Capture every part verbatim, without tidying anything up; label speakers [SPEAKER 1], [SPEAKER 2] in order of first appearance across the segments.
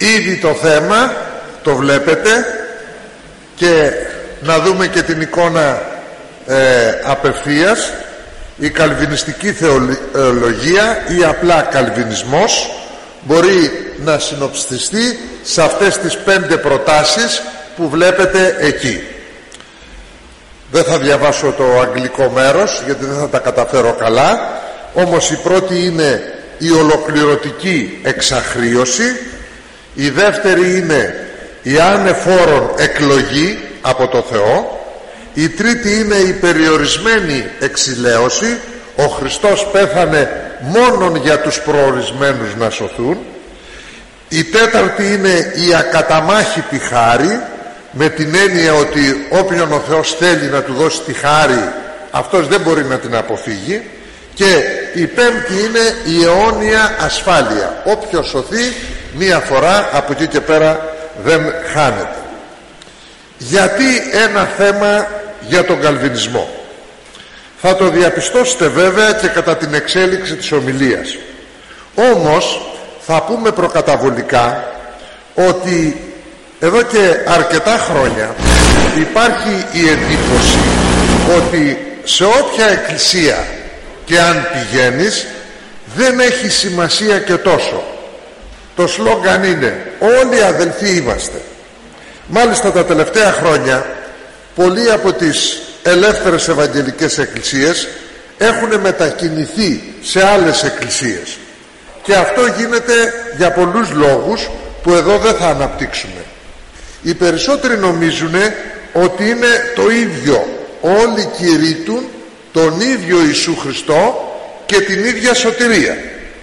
[SPEAKER 1] Ήδη το θέμα το βλέπετε, και να δούμε και την εικόνα ε, απευθείας. Η καλβινιστική θεολογία ή απλά καλβινισμός μπορεί να συνοψιστεί σε αυτές τις πέντε προτάσεις που βλέπετε εκεί. Δεν θα διαβάσω το αγγλικό μέρος γιατί δεν θα τα καταφέρω καλά, όμως η πρώτη είναι η ολοκληρωτική εξαχρίωση, η δεύτερη είναι η ανεφόρον εκλογή από το Θεό, η τρίτη είναι η περιορισμένη εξηλαίωση, ο Χριστός πέθανε μόνον για τους προορισμένους να σωθούν, η τέταρτη είναι η ακαταμάχητη χάρη, με την έννοια ότι όποιον ο Θεός θέλει να του δώσει τη χάρη, αυτός δεν μπορεί να την αποφύγει, και η πέμπτη είναι η αιώνια ασφάλεια. Όποιος σωθεί μία φορά, από εκεί και πέρα δεν χάνεται. Γιατί ένα θέμα για τον καλβινισμό? Θα το διαπιστώσετε βέβαια και κατά την εξέλιξη της ομιλίας. Όμως θα πούμε προκαταβολικά ότι εδώ και αρκετά χρόνια υπάρχει η εντύπωση ότι σε όποια εκκλησία και αν πηγαίνεις δεν έχει σημασία και τόσο. Το σλόγγαν είναι όλοι αδελφοί είμαστε. Μάλιστα τα τελευταία χρόνια πολλοί από τις ελεύθερες ευαγγελικές εκκλησίες έχουν μετακινηθεί σε άλλες εκκλησίες, και αυτό γίνεται για πολλούς λόγους που εδώ δεν θα αναπτύξουμε. Οι περισσότεροι νομίζουν ότι είναι το ίδιο, όλοι κηρύττουν τον ίδιο Ιησού Χριστό και την ίδια σωτηρία.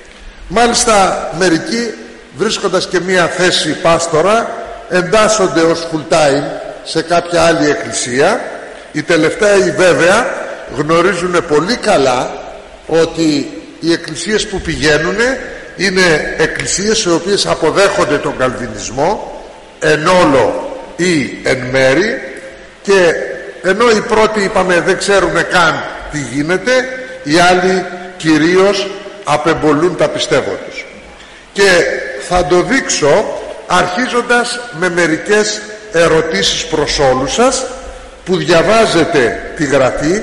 [SPEAKER 1] Μάλιστα μερικοί, βρίσκοντας και μία θέση πάστορα, εντάσσονται ως full time σε κάποια άλλη εκκλησία. Οι τελευταίοι βέβαια γνωρίζουν πολύ καλά ότι οι εκκλησίες που πηγαίνουν είναι εκκλησίες οι οποίες αποδέχονται τον καλβινισμό εν όλο ή εν μέρη, και ενώ οι πρώτοι είπαμε δεν ξέρουν καν τι γίνεται, οι άλλοι κυρίως απεμπολούν τα πιστεύω τους. Και θα το δείξω αρχίζοντας με μερικές ερωτήσεις προς όλους σας, που διαβάζετε τη Γραφή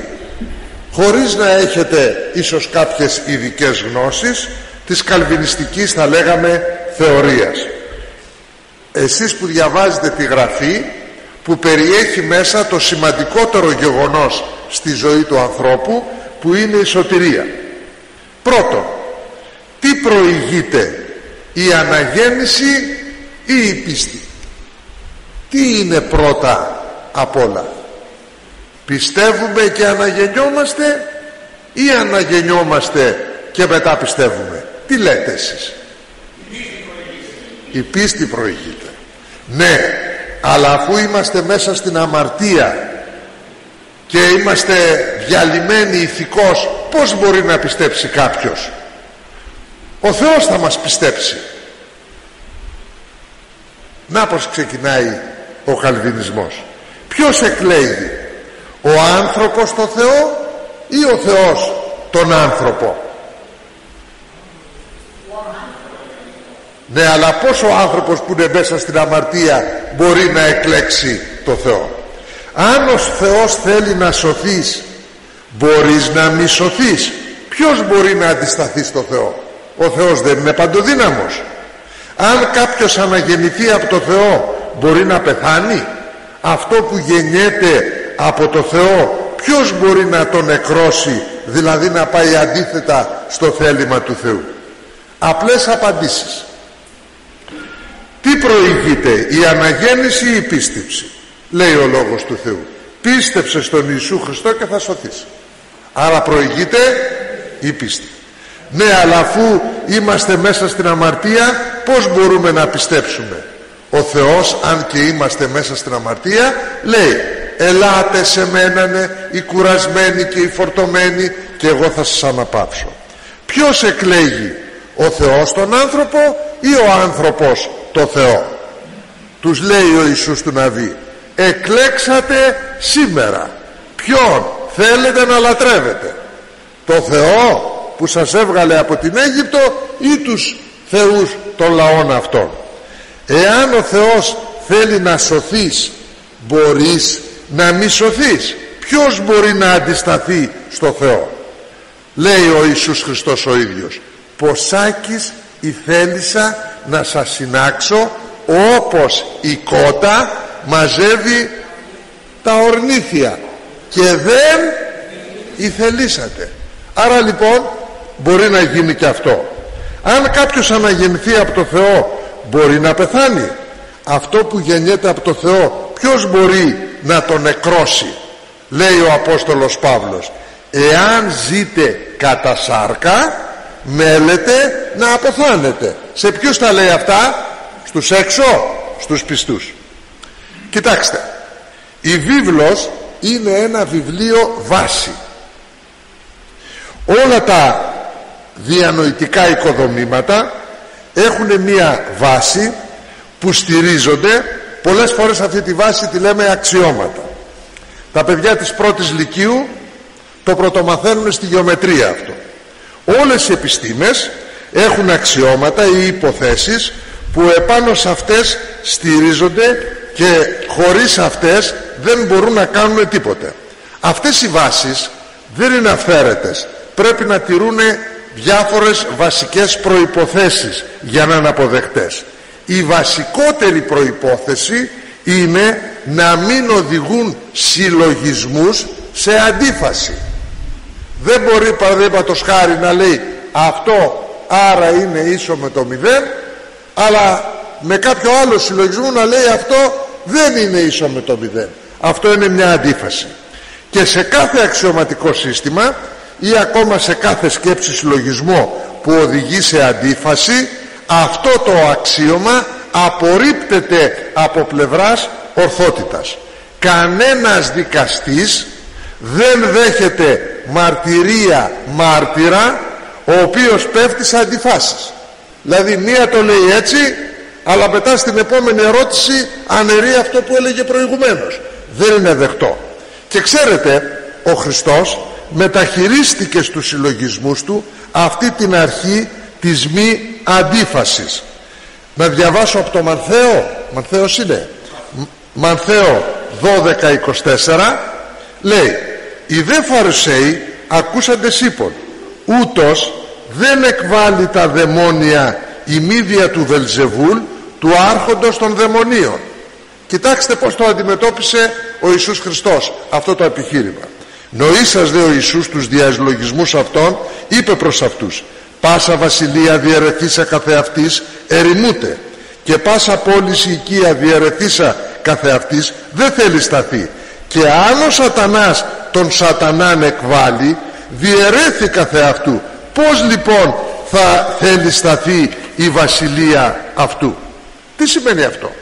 [SPEAKER 1] χωρίς να έχετε ίσως κάποιες ειδικές γνώσεις της καλβινιστικής, θα λέγαμε, θεωρίας. Εσείς που διαβάζετε τη Γραφή, που περιέχει μέσα το σημαντικότερο γεγονός στη ζωή του ανθρώπου, που είναι η σωτηρία. Πρώτον, τι προηγείται, η αναγέννηση ή η πίστη? Τι είναι πρώτα απ' όλα? Πιστεύουμε και αναγεννιόμαστε ή αναγεννιόμαστε και μετά πιστεύουμε? Τι λέτε εσείς? Η πίστη προηγείται. Ναι, αλλά αφού είμαστε μέσα στην αμαρτία και είμαστε διαλυμένοι ηθικώς, πώς μπορεί να πιστέψει κάποιος? Ο Θεός θα μας πιστέψει. Να πως ξεκινάει ο καλβινισμός. Ποιος εκλέγει, ο άνθρωπος το Θεό ή ο Θεός τον άνθρωπο? Ναι, αλλά πώς ο άνθρωπος που είναι μέσα στην αμαρτία μπορεί να εκλέξει το Θεό? Αν ο Θεός θέλει να σωθείς, μπορείς να μη σωθείς? Ποιος μπορεί να αντισταθεί στο Θεό? Ο Θεός δεν είναι παντοδύναμος? Αν κάποιος αναγεννηθεί από το Θεό, μπορεί να πεθάνει? Αυτό που γεννιέται από το Θεό, ποιος μπορεί να τον νεκρώσει, δηλαδή να πάει αντίθετα στο θέλημα του Θεού? Απλές απαντήσεις. Τι προηγείται, η αναγέννηση ή η πίστεψη? Λέει ο Λόγος του Θεού, πίστεψε στον Ιησού Χριστό και θα σωθείς. Άρα προηγείται η πίστη. Ναι, αλλά αφού είμαστε μέσα στην αμαρτία, πώς μπορούμε να πιστέψουμε? Ο Θεός, αν και είμαστε μέσα στην αμαρτία, λέει ελάτε σε μένανε οι κουρασμένοι και οι φορτωμένοι και εγώ θα σας αναπαύσω. Ποιος εκλέγει, ο Θεός τον άνθρωπο ή ο άνθρωπος το Θεό? Τους λέει ο Ιησούς του Ναβί, εκλέξατε σήμερα ποιον θέλετε να λατρεύετε, το Θεό που σας έβγαλε από την Αίγυπτο ή τους θεούς των λαών αυτών? Εάν ο Θεός θέλει να σωθείς, μπορείς να μη σωθείς? Ποιος μπορεί να αντισταθεί στο Θεό? Λέει ο Ιησούς Χριστός ο ίδιος: «Ποσάκις η θέλησα να σας συνάξω, όπως η κότα μαζεύει τα ορνήθια, και δεν ηθελήσατε». Άρα λοιπόν μπορεί να γίνει και αυτό. Αν κάποιος αναγεννηθεί από το Θεό, μπορεί να πεθάνει? Αυτό που γεννιέται από το Θεό, ποιος μπορεί να τον νεκρώσει? Λέει ο Απόστολος Παύλος: «Εάν ζείτε κατά σάρκα, μέλετε να αποθάνετε». Σε ποιους τα λέει αυτά? Στους έξω, στους πιστούς. Κοιτάξτε, η βίβλος είναι ένα βιβλίο βάση. Όλα τα διανοητικά οικοδομήματα έχουν μία βάση που στηρίζονται. Πολλές φορές αυτή τη βάση τη λέμε αξιώματα. Τα παιδιά της πρώτης λυκείου το πρωτομαθαίνουν στη γεωμετρία αυτό. Όλες οι επιστήμες έχουν αξιώματα ή υποθέσεις που επάνω σε αυτές στηρίζονται και χωρίς αυτές δεν μπορούν να κάνουν τίποτε. Αυτές οι βάσεις δεν είναι αυθαίρετες. Πρέπει να τηρούν διάφορες βασικές προϋποθέσεις για να είναι αποδεκτές. Η βασικότερη προϋπόθεση είναι να μην οδηγούν συλλογισμούς σε αντίφαση. Δεν μπορεί, παραδείγματος χάρη, να λέει αυτό άρα είναι ίσο με το μηδέν, αλλά με κάποιο άλλο συλλογισμό να λέει αυτό δεν είναι ίσο με το μηδέν. Αυτό είναι μια αντίφαση. Και σε κάθε αξιωματικό σύστημα ή ακόμα σε κάθε σκέψη συλλογισμό που οδηγεί σε αντίφαση, αυτό το αξίωμα απορρίπτεται από πλευράς ορθότητας. Κανένας δικαστής δεν δέχεται μαρτυρία μάρτυρα ο οποίος πέφτει σε αντιφάσεις. Δηλαδή μία το λέει έτσι, αλλά μετά στην επόμενη ερώτηση αναιρεί αυτό που έλεγε προηγουμένως. Δεν είναι δεκτό. Και ξέρετε, ο Χριστός μεταχειρίστηκε στους συλλογισμούς του αυτή την αρχή της μη αντίφασης. Να διαβάσω από το Μανθαίο. Μανθαίος είναι Μανθαίο δώδεκα είκοσι τέσσερα. Λέει: «Οι δε Φαρισαίοι ακούσαντες είπων, ούτως δεν εκβάλλει τα δαιμόνια η μύδια του Βελζεβούλ, του άρχοντος των δαιμονίων». Κοιτάξτε πως το αντιμετώπισε ο Ιησούς Χριστός αυτό το επιχείρημα. Νοήσας δε ο Ιησούς τους διαλογισμούς αυτών, είπε προς αυτούς: «Πάσα βασιλεία διαιρεθήσα καθεαυτής ερημούται, και πάσα πόλης οικία διαιρεθήσα καθεαυτής δεν θέλει σταθεί. Και αν ο σατανάς τον σατανάν εκβάλλει, διαιρέθη καθεαυτού. Πώς λοιπόν θα θέλει σταθεί η βασιλεία αυτού?» Τι σημαίνει αυτό?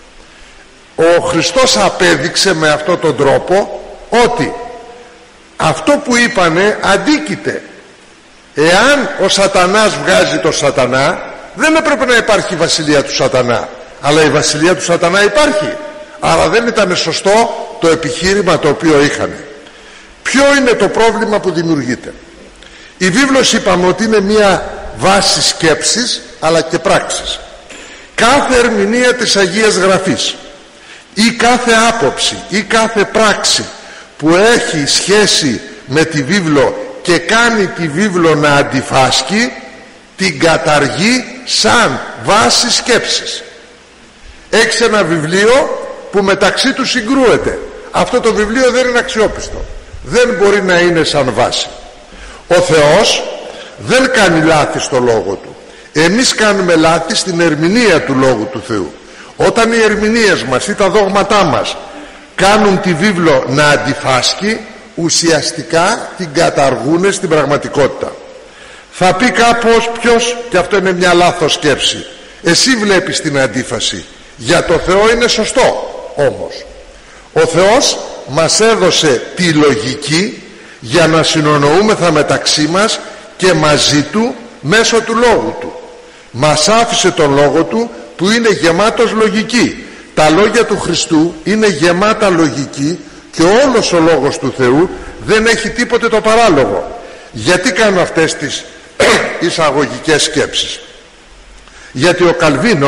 [SPEAKER 1] Ο Χριστός απέδειξε με αυτόν τον τρόπο ότι αυτό που είπανε αντίκειται. Εάν ο σατανάς βγάζει το σατανά, δεν έπρεπε να υπάρχει η βασιλεία του σατανά, αλλά η βασιλεία του σατανά υπάρχει. Άρα δεν ήταν σωστό το επιχείρημα το οποίο είχαν. Ποιο είναι το πρόβλημα που δημιουργείται? Η βίβλος είπαμε ότι είναι μια βάση σκέψης αλλά και πράξης. Κάθε ερμηνεία της Αγίας Γραφής ή κάθε άποψη ή κάθε πράξη που έχει σχέση με τη βίβλο και κάνει τη βίβλο να αντιφάσκει, την καταργεί σαν βάση σκέψης. Έχεις ένα βιβλίο που μεταξύ του συγκρούεται. Αυτό το βιβλίο δεν είναι αξιόπιστο, δεν μπορεί να είναι σαν βάση. Ο Θεός δεν κάνει λάθη στο λόγο του. Εμείς κάνουμε λάθη στην ερμηνεία του λόγου του Θεού. Όταν οι ερμηνείες μας ή τα δόγματά μας κάνουν τη βίβλο να αντιφάσκει, ουσιαστικά την καταργούν στην πραγματικότητα. Θα πει κάπως ποιος, και αυτό είναι μια λάθος σκέψη, εσύ βλέπεις την αντίφαση. Για το Θεό είναι σωστό όμως. Ο Θεός μας έδωσε τη λογική για να συνονοούμεθα μεταξύ μας και μαζί Του μέσω του Λόγου Του. Μας άφησε τον Λόγο Του που είναι γεμάτος λογική. Τα λόγια του Χριστού είναι γεμάτα λογική και όλος ο Λόγος του Θεού δεν έχει τίποτε το παράλογο. Γιατί κάνω αυτές τις εισαγωγικές σκέψεις? Γιατί ο Καλβίνος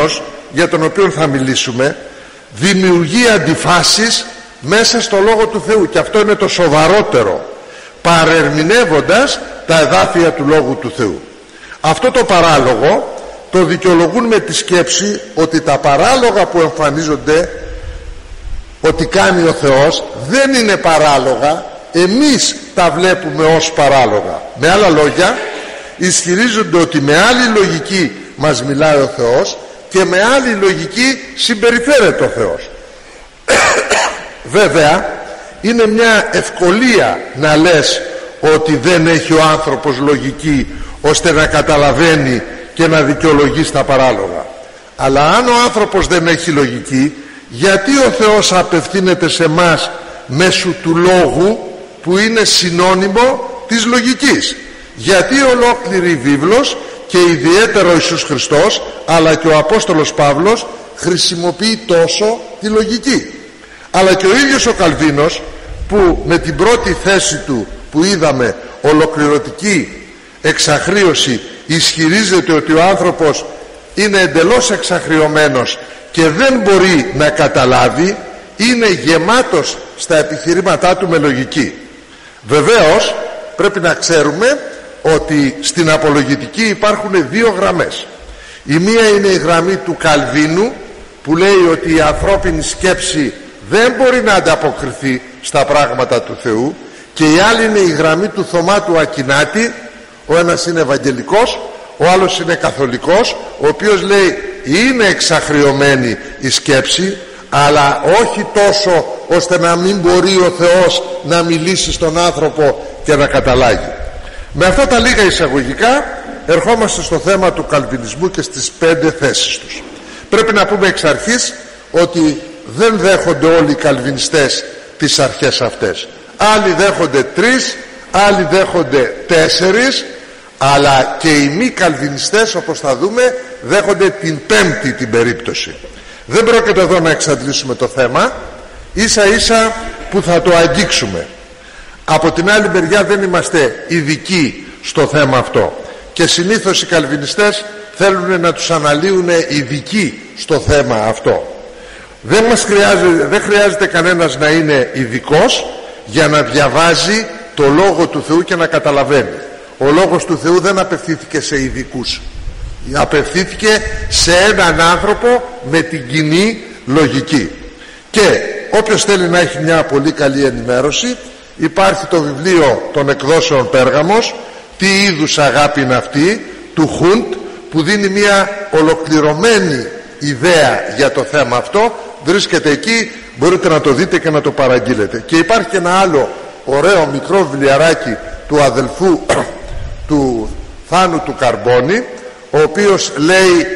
[SPEAKER 1] για τον οποίο θα μιλήσουμε δημιουργεί αντιφάσεις μέσα στο Λόγο του Θεού, και αυτό είναι το σοβαρότερο, παρερμηνεύοντας τα εδάφια του Λόγου του Θεού. Αυτό το παράλογο το δικαιολογούν με τη σκέψη ότι τα παράλογα που εμφανίζονται ότι κάνει ο Θεός δεν είναι παράλογα, εμείς τα βλέπουμε ως παράλογα. Με άλλα λόγια, ισχυρίζονται ότι με άλλη λογική μας μιλάει ο Θεός και με άλλη λογική συμπεριφέρεται ο Θεός. Βέβαια είναι μια ευκολία να λες ότι δεν έχει ο άνθρωπος λογική ώστε να καταλαβαίνει και να δικαιολογεί στα παράλογα. Αλλά αν ο άνθρωπος δεν έχει λογική, γιατί ο Θεός απευθύνεται σε μας μέσω του λόγου που είναι συνώνυμο της λογικής? Γιατί ολόκληρη η βίβλος και ιδιαίτερα ο Ιησούς Χριστός αλλά και ο Απόστολος Παύλος χρησιμοποιεί τόσο τη λογική? Αλλά και ο ίδιος ο Καλβίνος, που με την πρώτη θέση του που είδαμε, ολοκληρωτική εξαχρίωση, ισχυρίζεται ότι ο άνθρωπος είναι εντελώς εξαχριωμένος και δεν μπορεί να καταλάβει, είναι γεμάτος στα επιχειρήματά του με λογική. Βεβαίως πρέπει να ξέρουμε ότι στην απολογητική υπάρχουν δύο γραμμές. Η μία είναι η γραμμή του Καλβίνου, που λέει ότι η ανθρώπινη σκέψη δεν μπορεί να ανταποκριθεί στα πράγματα του Θεού, και η άλλη είναι η γραμμή του Θωμά του Ακινάτη. Ο ένας είναι Ευαγγελικός, ο άλλος είναι Καθολικός, ο οποίος λέει είναι εξαχριωμένη η σκέψη, αλλά όχι τόσο ώστε να μην μπορεί ο Θεός να μιλήσει στον άνθρωπο και να καταλάγει. Με αυτά τα λίγα εισαγωγικά ερχόμαστε στο θέμα του καλβινισμού και στις πέντε θέσεις τους. Πρέπει να πούμε εξ αρχής ότι δεν δέχονται όλοι οι καλβινιστές τις αρχές αυτές. Άλλοι δέχονται τρεις, άλλοι δέχονται τέσσερις, αλλά και οι μη καλβινιστές, όπως θα δούμε, δέχονται την πέμπτη την περίπτωση. Δεν πρόκειται εδώ να εξαντλήσουμε το θέμα, ίσα ίσα που θα το αγγίξουμε. Από την άλλη μεριά δεν είμαστε ειδικοί στο θέμα αυτό, και συνήθως οι καλβινιστές θέλουν να τους αναλύουν ειδικοί στο θέμα αυτό. Δεν, μας χρειάζεται, δεν χρειάζεται κανένας να είναι ειδικός για να διαβάζει το Λόγο του Θεού και να καταλαβαίνει. Ο Λόγος του Θεού δεν απευθύνθηκε σε ειδικούς, απευθύνθηκε σε έναν άνθρωπο με την κοινή λογική. Και όποιος θέλει να έχει μια πολύ καλή ενημέρωση, υπάρχει το βιβλίο των εκδόσεων Πέργαμος, τι είδους αγάπη είναι αυτή, του Χούντ, που δίνει μια ολοκληρωμένη ιδέα για το θέμα αυτό. Βρίσκεται εκεί, μπορείτε να το δείτε και να το παραγγείλετε. Και υπάρχει και ένα άλλο ωραίο μικρό βιβλιαράκι του αδελφού του Θάνου του Καρμπόνη, ο οποίος λέει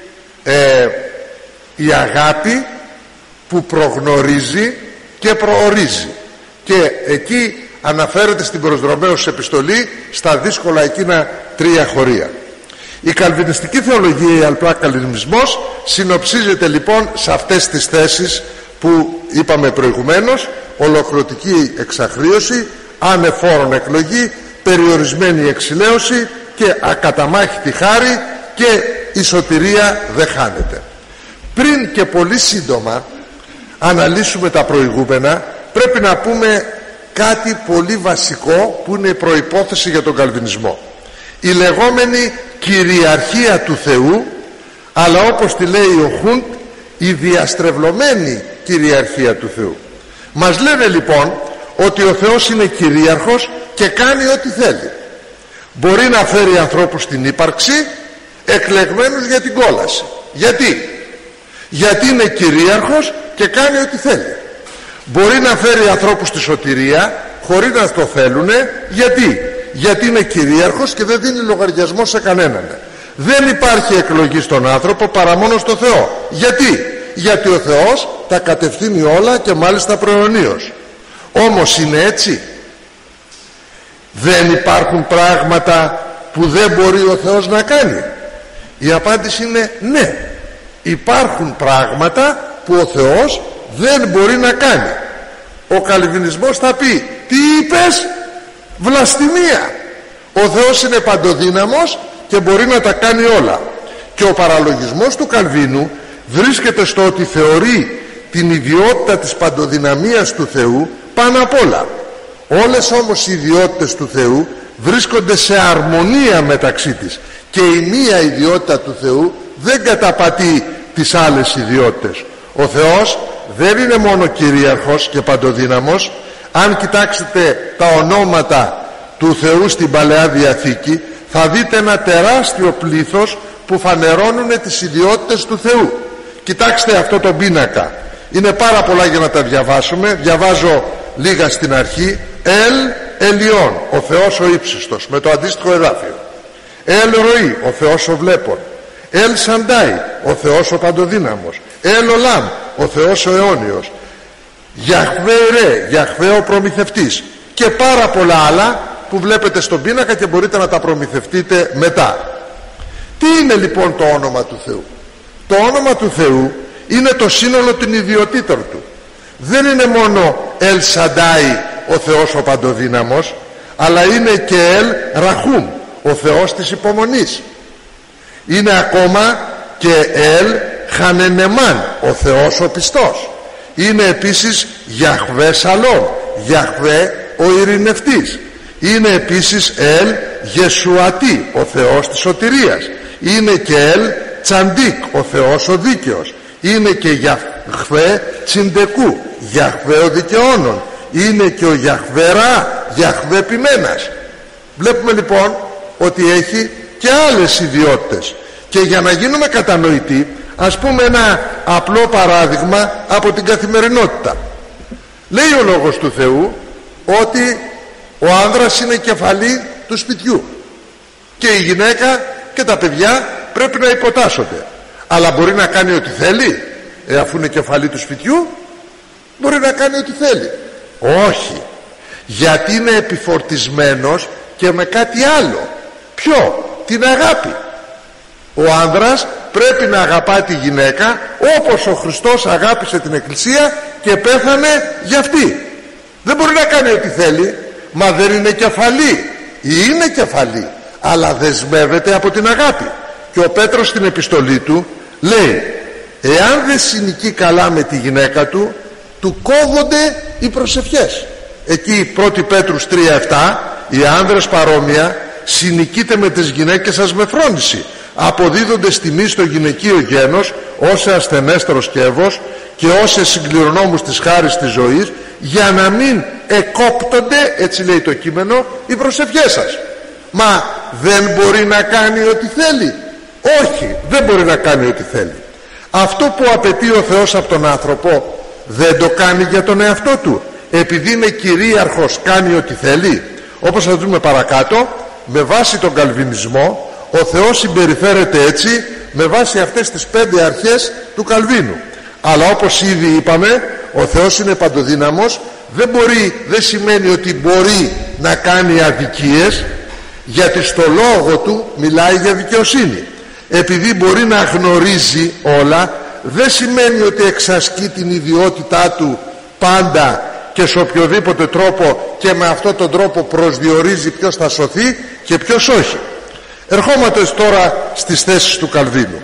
[SPEAKER 1] ε, η αγάπη που προγνωρίζει και προορίζει, και εκεί αναφέρεται στην προς Ρωμαίους επιστολή στα δύσκολα εκείνα τρία χωρία. Η καλβινιστική θεολογία, η αλπλά καλβινισμός, συνοψίζεται λοιπόν σε αυτές τις θέσεις που είπαμε προηγουμένως: ολοκληρωτική εξαχρίωση, ανεφόρον εκλογή, περιορισμένη εξηλαίωση και ακαταμάχητη χάρη, και η σωτηρία δεν χάνεται. Πριν και πολύ σύντομα αναλύσουμε τα προηγούμενα, πρέπει να πούμε κάτι πολύ βασικό που είναι η προϋπόθεση για τον καλβινισμό: η λεγόμενη κυριαρχία του Θεού, αλλά όπως τη λέει ο Χούντ, η διαστρεβλωμένη κυριαρχία του Θεού. Μας λένε λοιπόν ότι ο Θεός είναι κυρίαρχος και κάνει ό,τι θέλει. Μπορεί να φέρει ανθρώπους στην ύπαρξη εκλεγμένους για την κόλαση. Γιατί? Γιατί είναι κυρίαρχος και κάνει ό,τι θέλει. Μπορεί να φέρει ανθρώπους στη σωτηρία χωρίς να το θέλουν. Γιατί? Γιατί είναι κυρίαρχος και δεν δίνει λογαριασμό σε κανέναν. Δεν υπάρχει εκλογή στον άνθρωπο παρά μόνο στο Θεό. Γιατί? Γιατί ο Θεός τα κατευθύνει όλα, και μάλιστα προαιωνίως. Όμως είναι έτσι? Δεν υπάρχουν πράγματα που δεν μπορεί ο Θεός να κάνει? Η απάντηση είναι ναι. Υπάρχουν πράγματα που ο Θεός δεν μπορεί να κάνει. Ο καλβινισμός θα πει: τι είπες? Βλαστημία. Ο Θεός είναι παντοδύναμος και μπορεί να τα κάνει όλα. Και ο παραλογισμός του Καλβίνου βρίσκεται στο ότι θεωρεί την ιδιότητα της παντοδυναμίας του Θεού πάνω απ' όλα. Όλες όμως οι ιδιότητες του Θεού βρίσκονται σε αρμονία μεταξύ της και η μία ιδιότητα του Θεού δεν καταπατεί τις άλλες ιδιότητες. Ο Θεός δεν είναι μόνο κυρίαρχος και παντοδύναμος. Αν κοιτάξετε τα ονόματα του Θεού στην Παλαιά Διαθήκη, θα δείτε ένα τεράστιο πλήθος που φανερώνουν τις ιδιότητες του Θεού. Κοιτάξτε αυτό το πίνακα, είναι πάρα πολλά για να τα διαβάσουμε. Διαβάζω λίγα στην αρχή. Ελ Ελιών, ο Θεός ο ύψιστος, με το αντίστοιχο εδάφιο. Ελ Ροή, ο Θεός ο βλέπων. Ελ Σαντάι, ο Θεός ο παντοδύναμος. Ελ Ολάμ, ο Θεός ο αιώνιος. Γιαχβέ Ρε, Γιαχβέ ο προμηθευτής, και πάρα πολλά άλλα που βλέπετε στον πίνακα και μπορείτε να τα προμηθευτείτε μετά. Τι είναι λοιπόν το όνομα του Θεού? Το όνομα του Θεού είναι το σύνολο των ιδιωτήτων του. Δεν είναι μόνο Ελ Σαντάι, ο Θεός ο παντοδύναμος, αλλά είναι και Ελ Ραχούμ, ο Θεός της υπομονής. Είναι ακόμα και Ελ Χανενεμάν, ο Θεός ο πιστός. Είναι επίσης Γιαχβέ Σαλόμ, Γιαχβέ ο ειρηνευτής. Είναι επίσης Ελ Γεσουατή, ο Θεός της σωτηρίας. Είναι και Ελ Τσαντίκ, ο Θεός ο δίκαιος. Είναι και Γιαχβέ Τσιντεκού, Γιαχβέ ο δικαιώνων. Είναι και ο Γιαχβέ Ρα, Γιαχβέ ποιμένας. Βλέπουμε λοιπόν ότι έχει και άλλες ιδιότητες. Και για να γίνουμε κατανοητοί, ας πούμε ένα απλό παράδειγμα από την καθημερινότητα. Λέει ο Λόγος του Θεού ότι ο άνδρας είναι κεφαλή του σπιτιού και η γυναίκα και τα παιδιά πρέπει να υποτάσσονται. Αλλά μπορεί να κάνει ό,τι θέλει, ε, αφού είναι κεφαλή του σπιτιού, μπορεί να κάνει ό,τι θέλει. Όχι, γιατί είναι επιφορτισμένος και με κάτι άλλο. Ποιο? Την αγάπη. Ο άνδρας πρέπει να αγαπά τη γυναίκα όπως ο Χριστός αγάπησε την Εκκλησία και πέθανε για αυτή. Δεν μπορεί να κάνει ό,τι θέλει, μα δεν είναι κεφαλή. Είναι κεφαλή, αλλά δεσμεύεται από την αγάπη. Και ο Πέτρος στην επιστολή του λέει, εάν δεν συνοικεί καλά με τη γυναίκα του, του κόβονται οι προσευχές. Εκεί πρώτη Πέτρους τρία επτά, οι άνδρες παρόμοια, συνοικείτε με τις γυναίκες σας με φρόνηση, αποδίδοντες τιμή στο γυναικείο γένος ως ασθενέστερο σκεύος και ως συγκληρονόμους της χάρης της ζωής, για να μην εκόπτονται, έτσι λέει το κείμενο, οι προσευχές σας. Μα δεν μπορεί να κάνει ό,τι θέλει? Όχι, δεν μπορεί να κάνει ό,τι θέλει. Αυτό που απαιτεί ο Θεός από τον άνθρωπο δεν το κάνει για τον εαυτό του. Επειδή είναι κυρίαρχος, κάνει ό,τι θέλει? Όπως θα δούμε παρακάτω, με βάση τον Καλβινισμό, ο Θεός συμπεριφέρεται έτσι με βάση αυτές τις πέντε αρχές του Καλβίνου. Αλλά όπως ήδη είπαμε, ο Θεός είναι παντοδύναμος. Δεν μπορεί, δεν σημαίνει ότι μπορεί να κάνει αδικίες, γιατί στο λόγο του μιλάει για δικαιοσύνη. Επειδή μπορεί να γνωρίζει όλα, δεν σημαίνει ότι εξασκεί την ιδιότητά του πάντα και σε οποιοδήποτε τρόπο και με αυτόν τον τρόπο προσδιορίζει ποιος θα σωθεί και ποιος όχι. Ερχόμαστε τώρα στις θέσεις του Καλβίνου.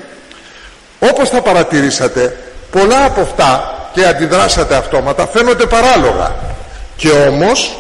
[SPEAKER 1] Όπως θα παρατηρήσατε, πολλά από αυτά, και αντιδράσατε αυτόματα, φαίνονται παράλογα. Και όμως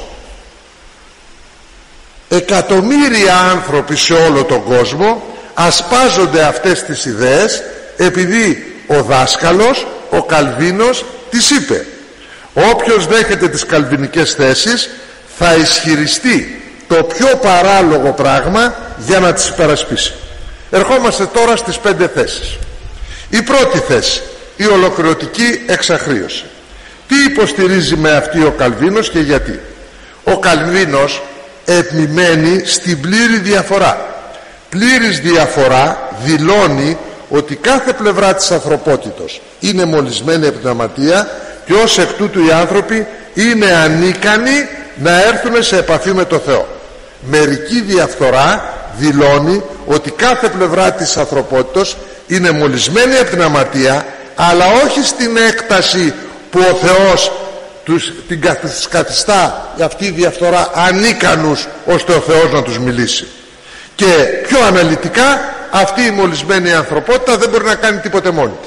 [SPEAKER 1] εκατομμύρια άνθρωποι σε όλο τον κόσμο ασπάζονται αυτές τις ιδέες, επειδή ο δάσκαλος, ο Καλβίνος, τις είπε. Όποιος δέχεται τις καλβινικές θέσεις θα ισχυριστεί το πιο παράλογο πράγμα για να τις υπερασπίσει. Ερχόμαστε τώρα στις πέντε θέσεις. Η πρώτη θέση, η ολοκληρωτική εξαχρίωση. Τι υποστηρίζει με αυτή ο Καλβίνος και γιατί? Ο Καλβίνος επιμένει στην πλήρη διαφορά. Πλήρης διαφορά δηλώνει ότι κάθε πλευρά της ανθρωπότητος είναι μολυσμένη από την αματία και ως εκ τούτου οι άνθρωποι είναι ανίκανοι να έρθουν σε επαφή με το Θεό. Μερική διαφθορά δηλώνει ότι κάθε πλευρά της ανθρωπότητος είναι μολυσμένη από την αματία, αλλά όχι στην έκταση που ο Θεός τους, την καθιστά αυτή η διαφθορά ανίκανους ώστε ο Θεός να τους μιλήσει. Και πιο αναλυτικά, αυτή η μολυσμένη ανθρωπότητα δεν μπορεί να κάνει τίποτε μόνη της.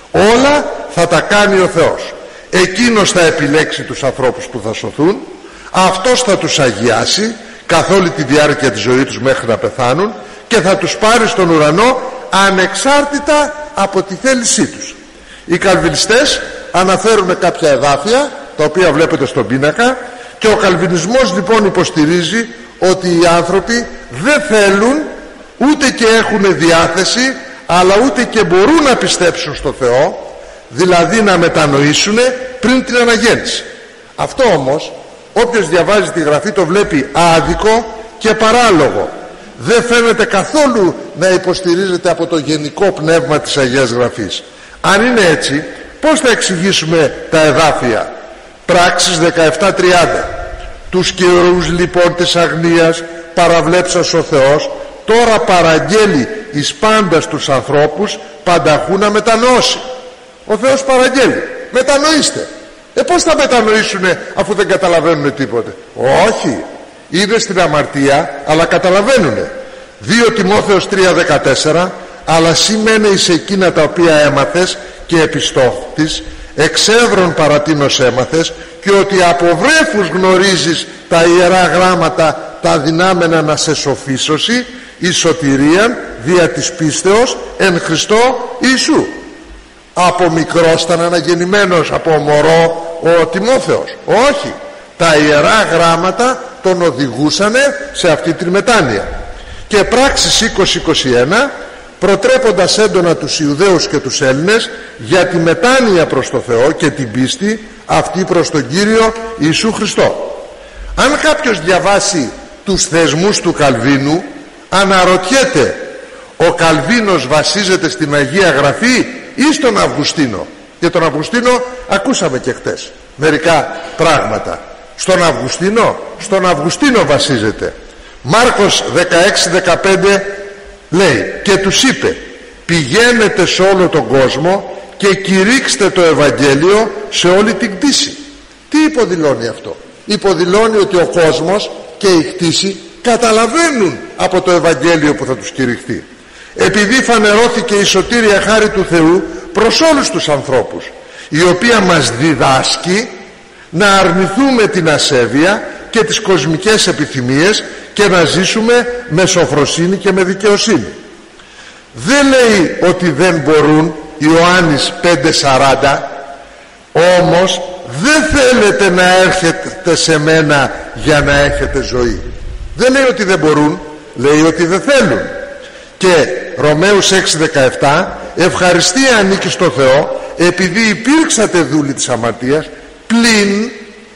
[SPEAKER 1] Όλα θα τα κάνει ο Θεός. Εκείνος θα επιλέξει τους ανθρώπους που θα σωθούν, αυτός θα τους αγιάσει καθ' όλη τη διάρκεια της ζωής τους μέχρι να πεθάνουν και θα τους πάρει στον ουρανό ανεξάρτητα από τη θέλησή τους. Οι καλβινιστές αναφέρουν κάποια εδάφια τα οποία βλέπετε στον πίνακα, και ο καλβινισμός λοιπόν υποστηρίζει ότι οι άνθρωποι δεν θέλουν ούτε και έχουν διάθεση, αλλά ούτε και μπορούν να πιστέψουν στο Θεό, δηλαδή να μετανοήσουν πριν την αναγέννηση. Αυτό όμως όποιος διαβάζει τη Γραφή το βλέπει άδικο και παράλογο. Δεν φαίνεται καθόλου να υποστηρίζεται από το γενικό πνεύμα της Αγίας Γραφής. Αν είναι έτσι, πώς θα εξηγήσουμε τα εδάφια? Πράξεις δεκαεπτά τριάντα. Τους καιρούς λοιπόν της αγνίας παραβλέψας ο Θεός, τώρα παραγγέλει εις πάντας τους ανθρώπους πανταχού να μετανοώσει. Ο Θεός παραγγέλει, μετανοήστε. Ε πώς θα μετανοήσουνε αφού δεν καταλαβαίνουν τίποτε? Όχι, είναι στην αμαρτία αλλά καταλαβαίνουνε. δύο Τιμόθεος τρία δεκατέσσερα. Αλλά σήμαινε εις εκείνα τα οποία έμαθες και επιστόχτης, εξεύρων παρατίνος έμαθες, και ότι από βρέφους γνωρίζεις τα Ιερά Γράμματα τα δυνάμενα να σε σοφίσωση εις σωτηρίαν δια της πίστεως εν Χριστώ Ιησού. Από μικρός ήταν αναγεννημένος, από μωρό ο Τιμόθεος? Όχι, τα Ιερά Γράμματα τον οδηγούσανε σε αυτή τη μετάνοια. Και Πράξεις είκοσι είκοσι ένα, προτρέποντας έντονα τους Ιουδαίους και τους Έλληνες για τη μετάνοια προς το Θεό και την πίστη αυτή προς τον Κύριο Ιησού Χριστό. Αν κάποιος διαβάσει τους θεσμούς του Καλβίνου, αναρωτιέται, ο Καλβίνος βασίζεται στην Αγία Γραφή ή στον Αυγουστίνο? Για τον Αυγουστίνο ακούσαμε και χτες μερικά πράγματα. Στον Αυγουστίνο, στον Αυγουστίνο βασίζεται. Μάρκος δεκαέξι δεκαπέντε λέει, και τους είπε, πηγαίνετε σε όλο τον κόσμο και κηρύξτε το Ευαγγέλιο σε όλη την κτήση. Τι υποδηλώνει αυτό? Υποδηλώνει ότι ο κόσμος και η κτήση καταλαβαίνουν από το Ευαγγέλιο που θα τους κηρυχθεί, επειδή φανερώθηκε η σωτήρια χάρη του Θεού προς όλους τους ανθρώπους, η οποία μας διδάσκει να αρνηθούμε την ασέβεια και τις κοσμικές επιθυμίες και να ζήσουμε με σοφροσύνη και με δικαιοσύνη. Δεν λέει ότι δεν μπορούν, Ιωάννης πέντε σαράντα, όμως δεν θέλετε να έρχεται σε μένα για να έχετε ζωή. Δεν λέει ότι δεν μπορούν, λέει ότι δεν θέλουν. Και Ρωμαίους έξι δεκαεπτά, ευχαριστία ανήκει στο Θεό επειδή υπήρξατε δούλοι της αμαρτίας, πλην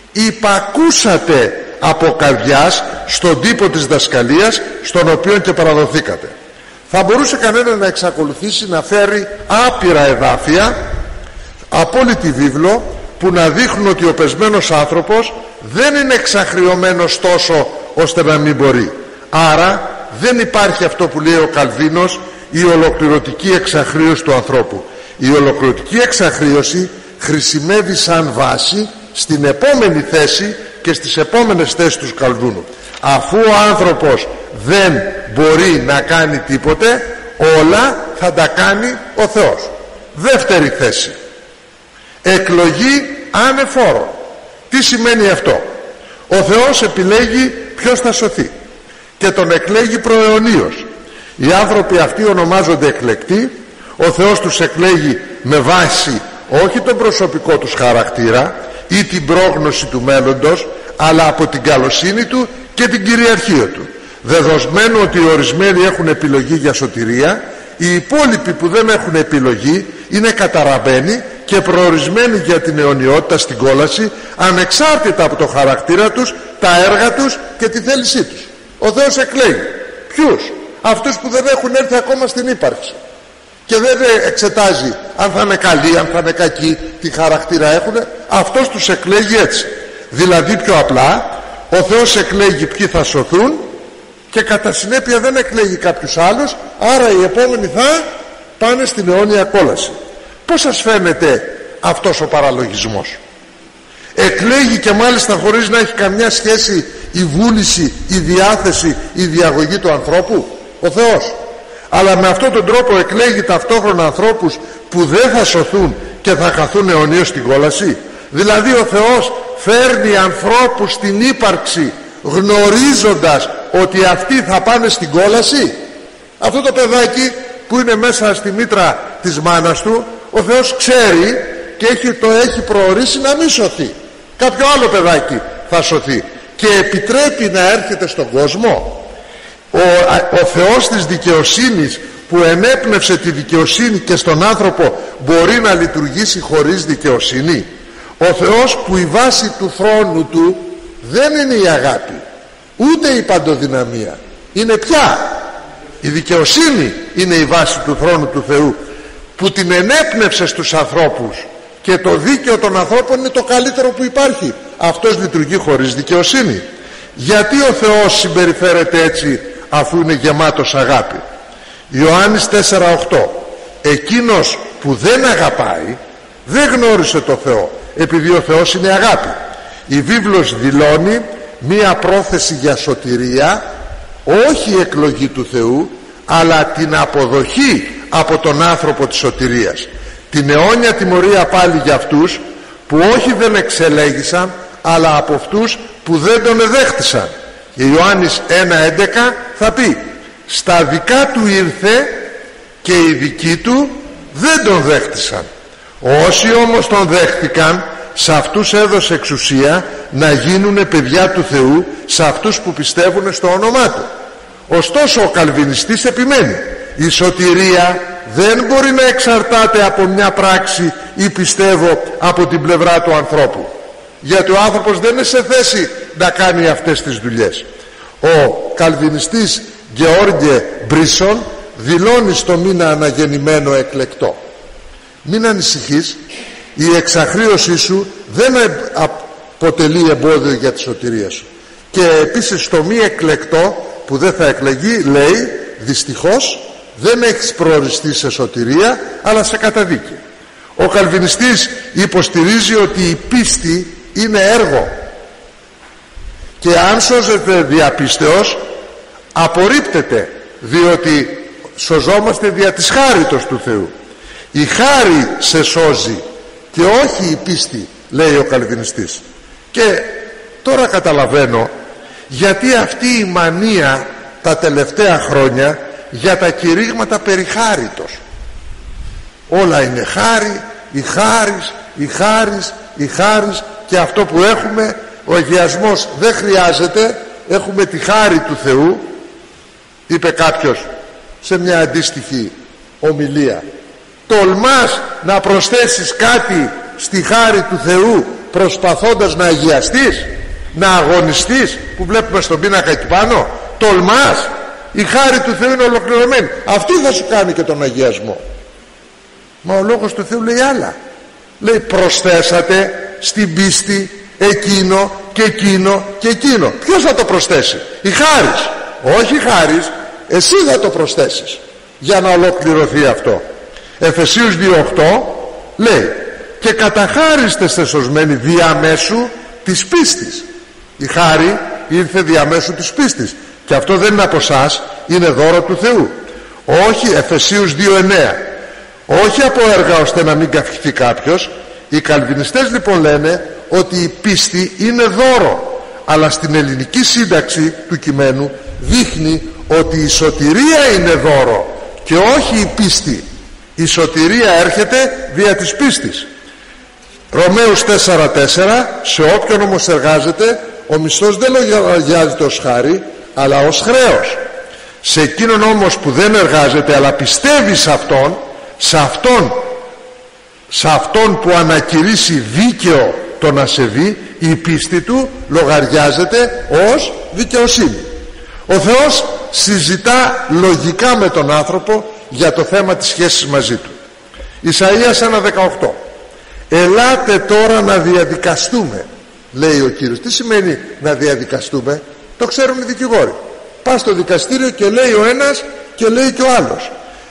[SPEAKER 1] υπακούσατε από καρδιάς στον τύπο της δασκαλίας στον οποίο και παραδοθήκατε. Θα μπορούσε κανένα να εξακολουθήσει να φέρει άπειρα εδάφια από όλη τη βίβλο που να δείχνουν ότι ο πεσμένος άνθρωπος δεν είναι εξαχριωμένος τόσο ώστε να μην μπορεί. Άρα δεν υπάρχει αυτό που λέει ο Καλβίνος, η ολοκληρωτική εξαχρίωση του ανθρώπου. Η ολοκληρωτική εξαχρίωση χρησιμεύει σαν βάση στην επόμενη θέση και στις επόμενες θέσεις του Καλβίνου. Αφού ο άνθρωπος δεν μπορεί να κάνει τίποτε, όλα θα τα κάνει ο Θεός. Δεύτερη θέση, εκλογή ανεφόρων. Τι σημαίνει αυτό? Ο Θεός επιλέγει ποιος θα σωθεί και τον εκλέγει προαιωνίως. Οι άνθρωποι αυτοί ονομάζονται εκλεκτοί. Ο Θεός τους εκλέγει με βάση όχι τον προσωπικό τους χαρακτήρα ή την πρόγνωση του μέλλοντος, αλλά από την καλοσύνη του και την κυριαρχία του. Δεδοσμένου ότι οι ορισμένοι έχουν επιλογή για σωτηρία, οι υπόλοιποι που δεν έχουν επιλογή είναι καταραμένοι και προορισμένοι για την αιωνιότητα στην κόλαση, ανεξάρτητα από το χαρακτήρα τους, τα έργα τους και τη θέλησή τους. Ο Θεός εκλέγει ποιους? Αυτούς που δεν έχουν έρθει ακόμα στην ύπαρξη, και δεν εξετάζει αν θα είναι καλοί, αν θα είναι κακοί, τι χαρακτήρα έχουν. Αυτός τους εκλέγει έτσι. Δηλαδή πιο απλά, ο Θεός εκλέγει ποιοι θα σωθούν και κατά συνέπεια δεν εκλέγει κάποιους άλλους, άρα οι επόμενοι θα πάνε στην αιώνια κόλαση. Πώς σας φαίνεται αυτός ο παραλογισμός? Εκλέγει και μάλιστα χωρίς να έχει καμιά σχέση η βούληση, η διάθεση, η διαγωγή του ανθρώπου ο Θεός. αλλά με αυτόν τον τρόπο εκλέγει ταυτόχρονα ανθρώπους που δεν θα σωθούν και θα χαθούν αιωνίως στην κόλαση. Δηλαδή ο Θεός φέρνει ανθρώπους στην ύπαρξη γνωρίζοντας ότι αυτοί θα πάνε στην κόλαση. Αυτό το παιδάκι που είναι μέσα στη μήτρα της μάνας του, ο Θεός ξέρει και έχει, το έχει προορίσει να μην σωθεί. Κάποιο άλλο παιδάκι θα σωθεί και επιτρέπει να έρχεται στον κόσμο. Ο, ο Θεός της δικαιοσύνης που ενέπνευσε τη δικαιοσύνη και στον άνθρωπο μπορεί να λειτουργήσει χωρίς δικαιοσύνη? Ο Θεός που η βάση του θρόνου του δεν είναι η αγάπη ούτε η παντοδυναμία, είναι πια η δικαιοσύνη, είναι η βάση του θρόνου του Θεού που την ενέπνευσε στους ανθρώπους, και το δίκαιο των ανθρώπων είναι το καλύτερο που υπάρχει. Αυτός λειτουργεί χωρίς δικαιοσύνη. Γιατί ο Θεός συμπεριφέρεται έτσι αφού είναι γεμάτος αγάπη? Ιωάννης τέσσερα οκτώ. Εκείνος που δεν αγαπάει δεν γνώρισε το Θεό, επειδή ο Θεός είναι αγάπη. Η βίβλος δηλώνει μία πρόθεση για σωτηρία, όχι εκλογή του Θεού, αλλά την αποδοχή από τον άνθρωπο της σωτηρίας. Την αιώνια τιμωρία πάλι για αυτούς που όχι δεν εξελέγησαν, αλλά από αυτούς που δεν τον εδέχτησαν. Ιωάννης ένα έντεκα θα πει: στα δικά του ήρθε και οι δικοί του δεν τον δέχτησαν. Όσοι όμως τον δέχτηκαν, σε αυτούς έδωσε εξουσία να γίνουν παιδιά του Θεού, σε αυτούς που πιστεύουν στο όνομά του. Ωστόσο ο καλβινιστής επιμένει: η σωτηρία δεν μπορεί να εξαρτάται από μια πράξη ή πιστεύω από την πλευρά του ανθρώπου, γιατί ο άνθρωπος δεν είναι σε θέση να κάνει αυτές τις δουλειές. Ο καλβινιστής Γεώργιε Μπρίσον δηλώνει στο μήνα αναγεννημένο εκλεκτό: μην ανησυχείς, η εξαχρίωσή σου δεν αποτελεί εμπόδιο για τη σωτηρία σου. Και επίσης στο μη εκλεκτό που δεν θα εκλεγεί λέει: δυστυχώς δεν έχεις προοριστεί σε σωτηρία αλλά σε καταδίκη. Ο καλβινιστής υποστηρίζει ότι η πίστη είναι έργο, και αν σώζεται διαπίστεως απορρίπτεται, διότι σωζόμαστε δια της χάριτος του Θεού. Η χάρη σε σώζει και όχι η πίστη, λέει ο καλβινιστής. Και τώρα καταλαβαίνω γιατί αυτή η μανία τα τελευταία χρόνια για τα κηρύγματα περί χάριτος. Όλα είναι χάρη, η χάρις, η χάρις, η χάρις, και αυτό που έχουμε, ο αγιασμός δεν χρειάζεται, έχουμε τη χάρη του Θεού, είπε κάποιος σε μια αντίστοιχη ομιλία. Τολμάς να προσθέσεις κάτι στη χάρη του Θεού προσπαθώντας να αγιαστείς, να αγωνιστείς, που βλέπουμε στον πίνακα εκεί πάνω? Τολμάς? Η χάρη του Θεού είναι ολοκληρωμένη, αυτή θα σου κάνει και τον αγιασμό. Μα ο λόγος του Θεού λέει άλλα. Λέει: προσθέσατε στην πίστη εκείνο και εκείνο και εκείνο. Ποιος θα το προσθέσει? Η χάρις. Όχι η χάρις, εσύ θα το προσθέσεις για να ολοκληρωθεί αυτό. Εφεσίους δύο οκτώ λέει: και καταχάριστε ste σωσμένοι διαμέσου της πίστης. Η χάρη ήρθε διαμέσου της πίστης, και αυτό δεν είναι από εσάς, είναι δώρο του Θεού. Όχι, Εφεσίους δύο εννέα, όχι από έργα ώστε να μην καυχηθεί κάποιος. Οι καλβινιστές λοιπόν λένε ότι η πίστη είναι δώρο, αλλά στην ελληνική σύνταξη του κειμένου δείχνει ότι η σωτηρία είναι δώρο και όχι η πίστη. Η σωτηρία έρχεται δια της πίστης. Ρωμαίους τέσσερα τέσσερα, σε όποιον όμως εργάζεται ο μισθός δεν λογαριάζεται ως χάρη αλλά ως χρέος. Σε εκείνον όμως που δεν εργάζεται αλλά πιστεύει σε αυτόν, σε αυτόν, σε αυτόν που ανακηρύσει δίκαιο τον ασεβή, η πίστη του λογαριάζεται ως δικαιοσύνη. Ο Θεός συζητά λογικά με τον άνθρωπο για το θέμα της σχέσης μαζί του. Ισαΐας ένα δεκαοκτώ, ελάτε τώρα να διαδικαστούμε, λέει ο Κύριος. Τι σημαίνει να διαδικαστούμε? Το ξέρουν οι δικηγόροι. Πας στο δικαστήριο και λέει ο ένας και λέει και ο άλλος.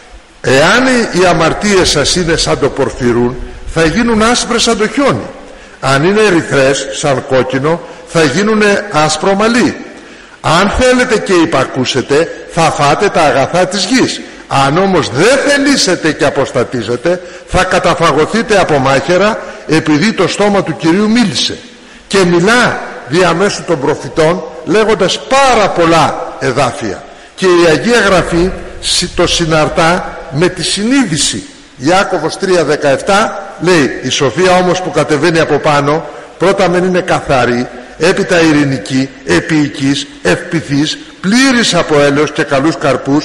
[SPEAKER 1] Εάν οι αμαρτίες σας είναι σαν το πορφυρούν, θα γίνουν άσπρες σαν το χιόνι. Αν είναι ερυθρές σαν κόκκινο, θα γίνουν άσπρο μαλλί. Αν θέλετε και υπακούσετε, θα φάτε τα αγαθά της γης. Αν όμως δεν θελήσετε και αποστατίζετε, θα καταφαγωθείτε από μάχαιρα, επειδή το στόμα του Κυρίου μίλησε. Και μιλά διαμέσου των προφητών, λέγοντας πάρα πολλά εδάφια. Και η Αγία Γραφή το συναρτά με τη συνείδηση. Ιάκωβος τρία δεκαεπτά λέει: η σοφία όμως που κατεβαίνει από πάνω, πρώτα μεν είναι καθαρή, έπειτα ειρηνική, επίοικης, ευπηθής, πλήρης από έλεος και καλούς καρπούς,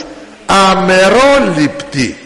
[SPEAKER 1] αμερόληπτη.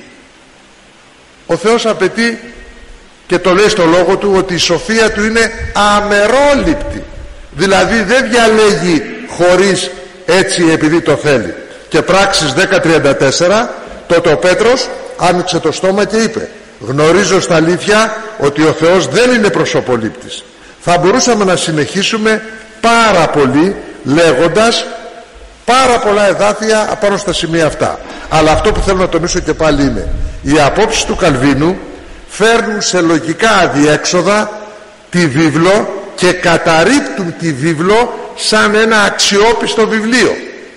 [SPEAKER 1] Ο Θεός απαιτεί, και το λέει στο λόγο του, ότι η σοφία του είναι αμερόληπτη. Δηλαδή δεν διαλέγει χωρίς έτσι επειδή το θέλει. Και Πράξεις δέκα τριάντα τέσσερα, τότε ο Πέτρος άνοιξε το στόμα και είπε: γνωρίζω στα αλήθεια ότι ο Θεός δεν είναι προσωπολήπτης. Θα μπορούσαμε να συνεχίσουμε πάρα πολύ λέγοντας πάρα πολλά εδάφια απάνω στα σημεία αυτά. Αλλά αυτό που θέλω να τονίσω και πάλι είναι: οι απόψεις του Καλβίνου φέρνουν σε λογικά αδιέξοδα τη βίβλο και καταρρίπτουν τη βίβλο σαν ένα αξιόπιστο βιβλίο.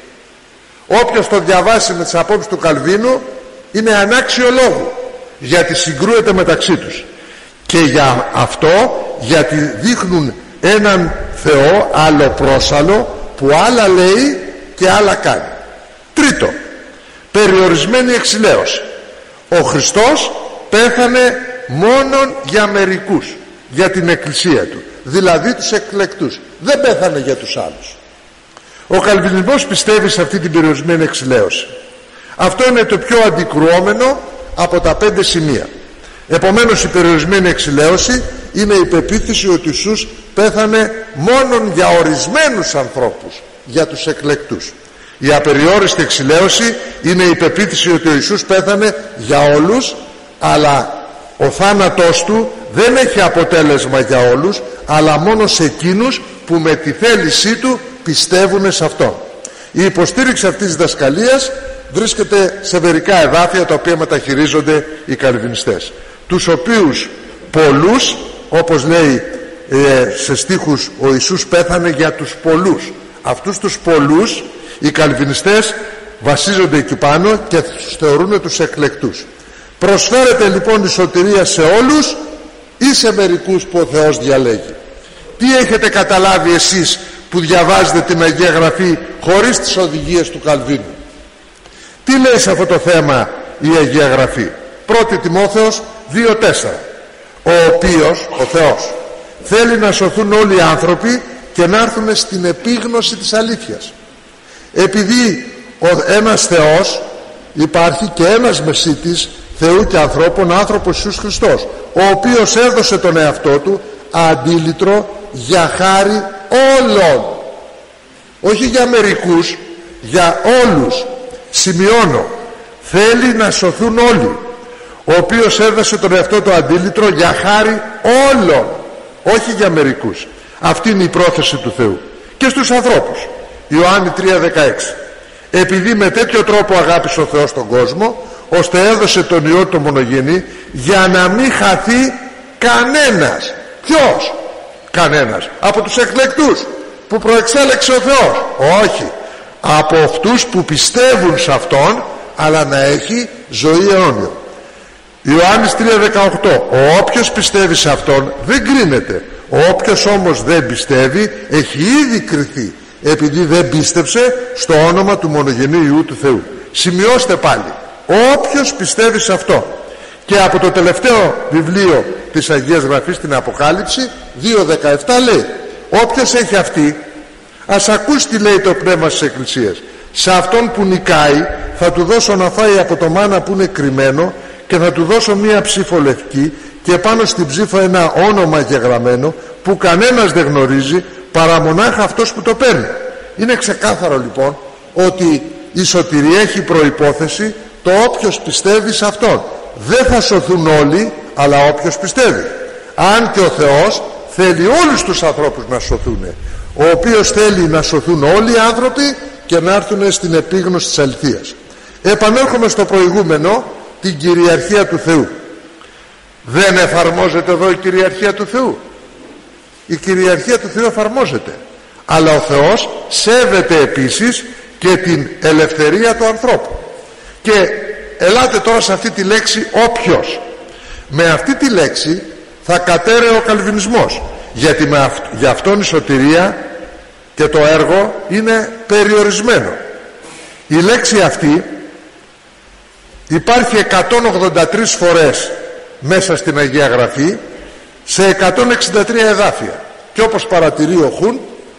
[SPEAKER 1] Όποιος το διαβάσει με τις απόψεις του Καλβίνου είναι ανάξιο λόγου, γιατί συγκρούεται μεταξύ τους. Και για αυτό, γιατί δείχνουν έναν Θεό αλλοπρόσαλλο που άλλα λέει και άλλα κάνει. Τρίτο, περιορισμένη εξηλαίωση. Ο Χριστός πέθανε μόνον για μερικούς, για την εκκλησία του, δηλαδή τους εκλεκτούς. Δεν πέθανε για τους άλλους. Ο Καλβινισμός πιστεύει σε αυτή την περιορισμένη εξηλαίωση. Αυτό είναι το πιο αντικρουόμενο από τα πέντε σημεία. Επομένως η περιορισμένη εξηλαίωση είναι η πεποίθηση ότι ο Ιησούς πέθανε μόνον για ορισμένους ανθρώπους, για τους εκλεκτούς. Η απεριόριστη εξηλαίωση είναι η πεποίθηση ότι ο Ιησούς πέθανε για όλους, αλλά ο θάνατός του δεν έχει αποτέλεσμα για όλους, αλλά μόνο σε εκείνους που με τη θέλησή του πιστεύουν σε αυτόν. Η υποστήριξη αυτής της διδασκαλίας βρίσκεται σε μερικά εδάφια τα οποία μεταχειρίζονται οι καλβινιστές, τους οποίους πολλούς, όπως λέει ε, σε στίχους, ο Ιησούς πέθανε για τους πολλούς. Αυτούς τους πολλούς οι καλβινιστές βασίζονται εκεί πάνω και τους θεωρούν τους εκλεκτούς. Προσφέρεται λοιπόν η σωτηρία σε όλους ή σε μερικούς που ο Θεός διαλέγει? Τι έχετε καταλάβει εσείς που διαβάζετε την Αγία Γραφή χωρίς τις οδηγίες του Καλβίνου? Τι λέει σε αυτό το θέμα η Αγία Γραφή? Πρώτη Τιμόθεος δύο τέσσερα, ο οποίος, ο Θεός, θέλει να σωθούν όλοι οι άνθρωποι και να έρθουν στην επίγνωση της αλήθειας. Επειδή ο ένας Θεός υπάρχει και ένας μεσίτης Θεού και ανθρώπων, άνθρωπος Ιησούς Χριστός, ο οποίος έδωσε τον εαυτό του αντίλητρο για χάρη όλων, όχι για μερικούς, για όλους. Σημειώνω, θέλει να σωθούν όλοι, ο οποίος έδωσε τον εαυτό του αντίλητρο για χάρη όλων, όχι για μερικούς. Αυτή είναι η πρόθεση του Θεού και στους ανθρώπους. Ιωάννη τρία δεκαέξι, επειδή με τέτοιο τρόπο αγάπησε ο Θεός τον κόσμο, ώστε έδωσε τον Υιό του μονογενή, για να μην χαθεί κανένας. Ποιος? Κανένας. Από τους εκλεκτούς που προεξέλεξε ο Θεός? Όχι. Από αυτούς που πιστεύουν σε Αυτόν, αλλά να έχει ζωή αιώνια. Ιωάννης τρία δεκαοκτώ, ο όποιος πιστεύει σε Αυτόν δεν κρίνεται. Ο όποιος όμως δεν πιστεύει έχει ήδη κριθεί, επειδή δεν πίστεψε στο όνομα του μονογενή Υιού του Θεού. Σημειώστε πάλι, όποιος πιστεύει σε αυτό. Και από το τελευταίο βιβλίο της Αγίας Γραφής, την Αποκάλυψη δύο δεκαεπτά, λέει: όποιος έχει αυτή, ας ακούσει τι λέει το πνεύμα στις εκκλησίες. Σε αυτόν που νικάει θα του δώσω να φάει από το μάνα που είναι κρυμμένο, και θα του δώσω μία ψήφο λευκή, και πάνω στην ψήφο ένα όνομα γεγραμμένο που κανένας δεν γνωρίζει παρά μονάχα αυτός που το παίρνει. Είναι ξεκάθαρο λοιπόν ότι η σωτηρία έχει προϋπόθεση το όποιος πιστεύει σε Αυτόν. Δεν θα σωθούν όλοι, αλλά όποιος πιστεύει. Αν και ο Θεός θέλει όλους τους ανθρώπους να σωθούν, ο οποίος θέλει να σωθούν όλοι οι άνθρωποι και να έρθουν στην επίγνωση της αληθείας. Επανέρχομαι στο προηγούμενο, την κυριαρχία του Θεού. Δεν εφαρμόζεται εδώ η κυριαρχία του Θεού? Η κυριαρχία του Θεού εφαρμόζεται, αλλά ο Θεός σέβεται επίσης και την ελευθερία του ανθρώπου. Και Ελάτε τώρα σε αυτή τη λέξη όποιος. Με αυτή τη λέξη θα κατέρεε ο καλβινισμός, γιατί με αυ... για αυτόν η σωτηρία και το έργο είναι περιορισμένο. Η λέξη αυτή υπάρχει εκατόν ογδόντα τρεις φορές μέσα στην Αγία Γραφή, σε εκατόν εξήντα τρία εδάφια, και όπως παρατηρεί ο Χουν,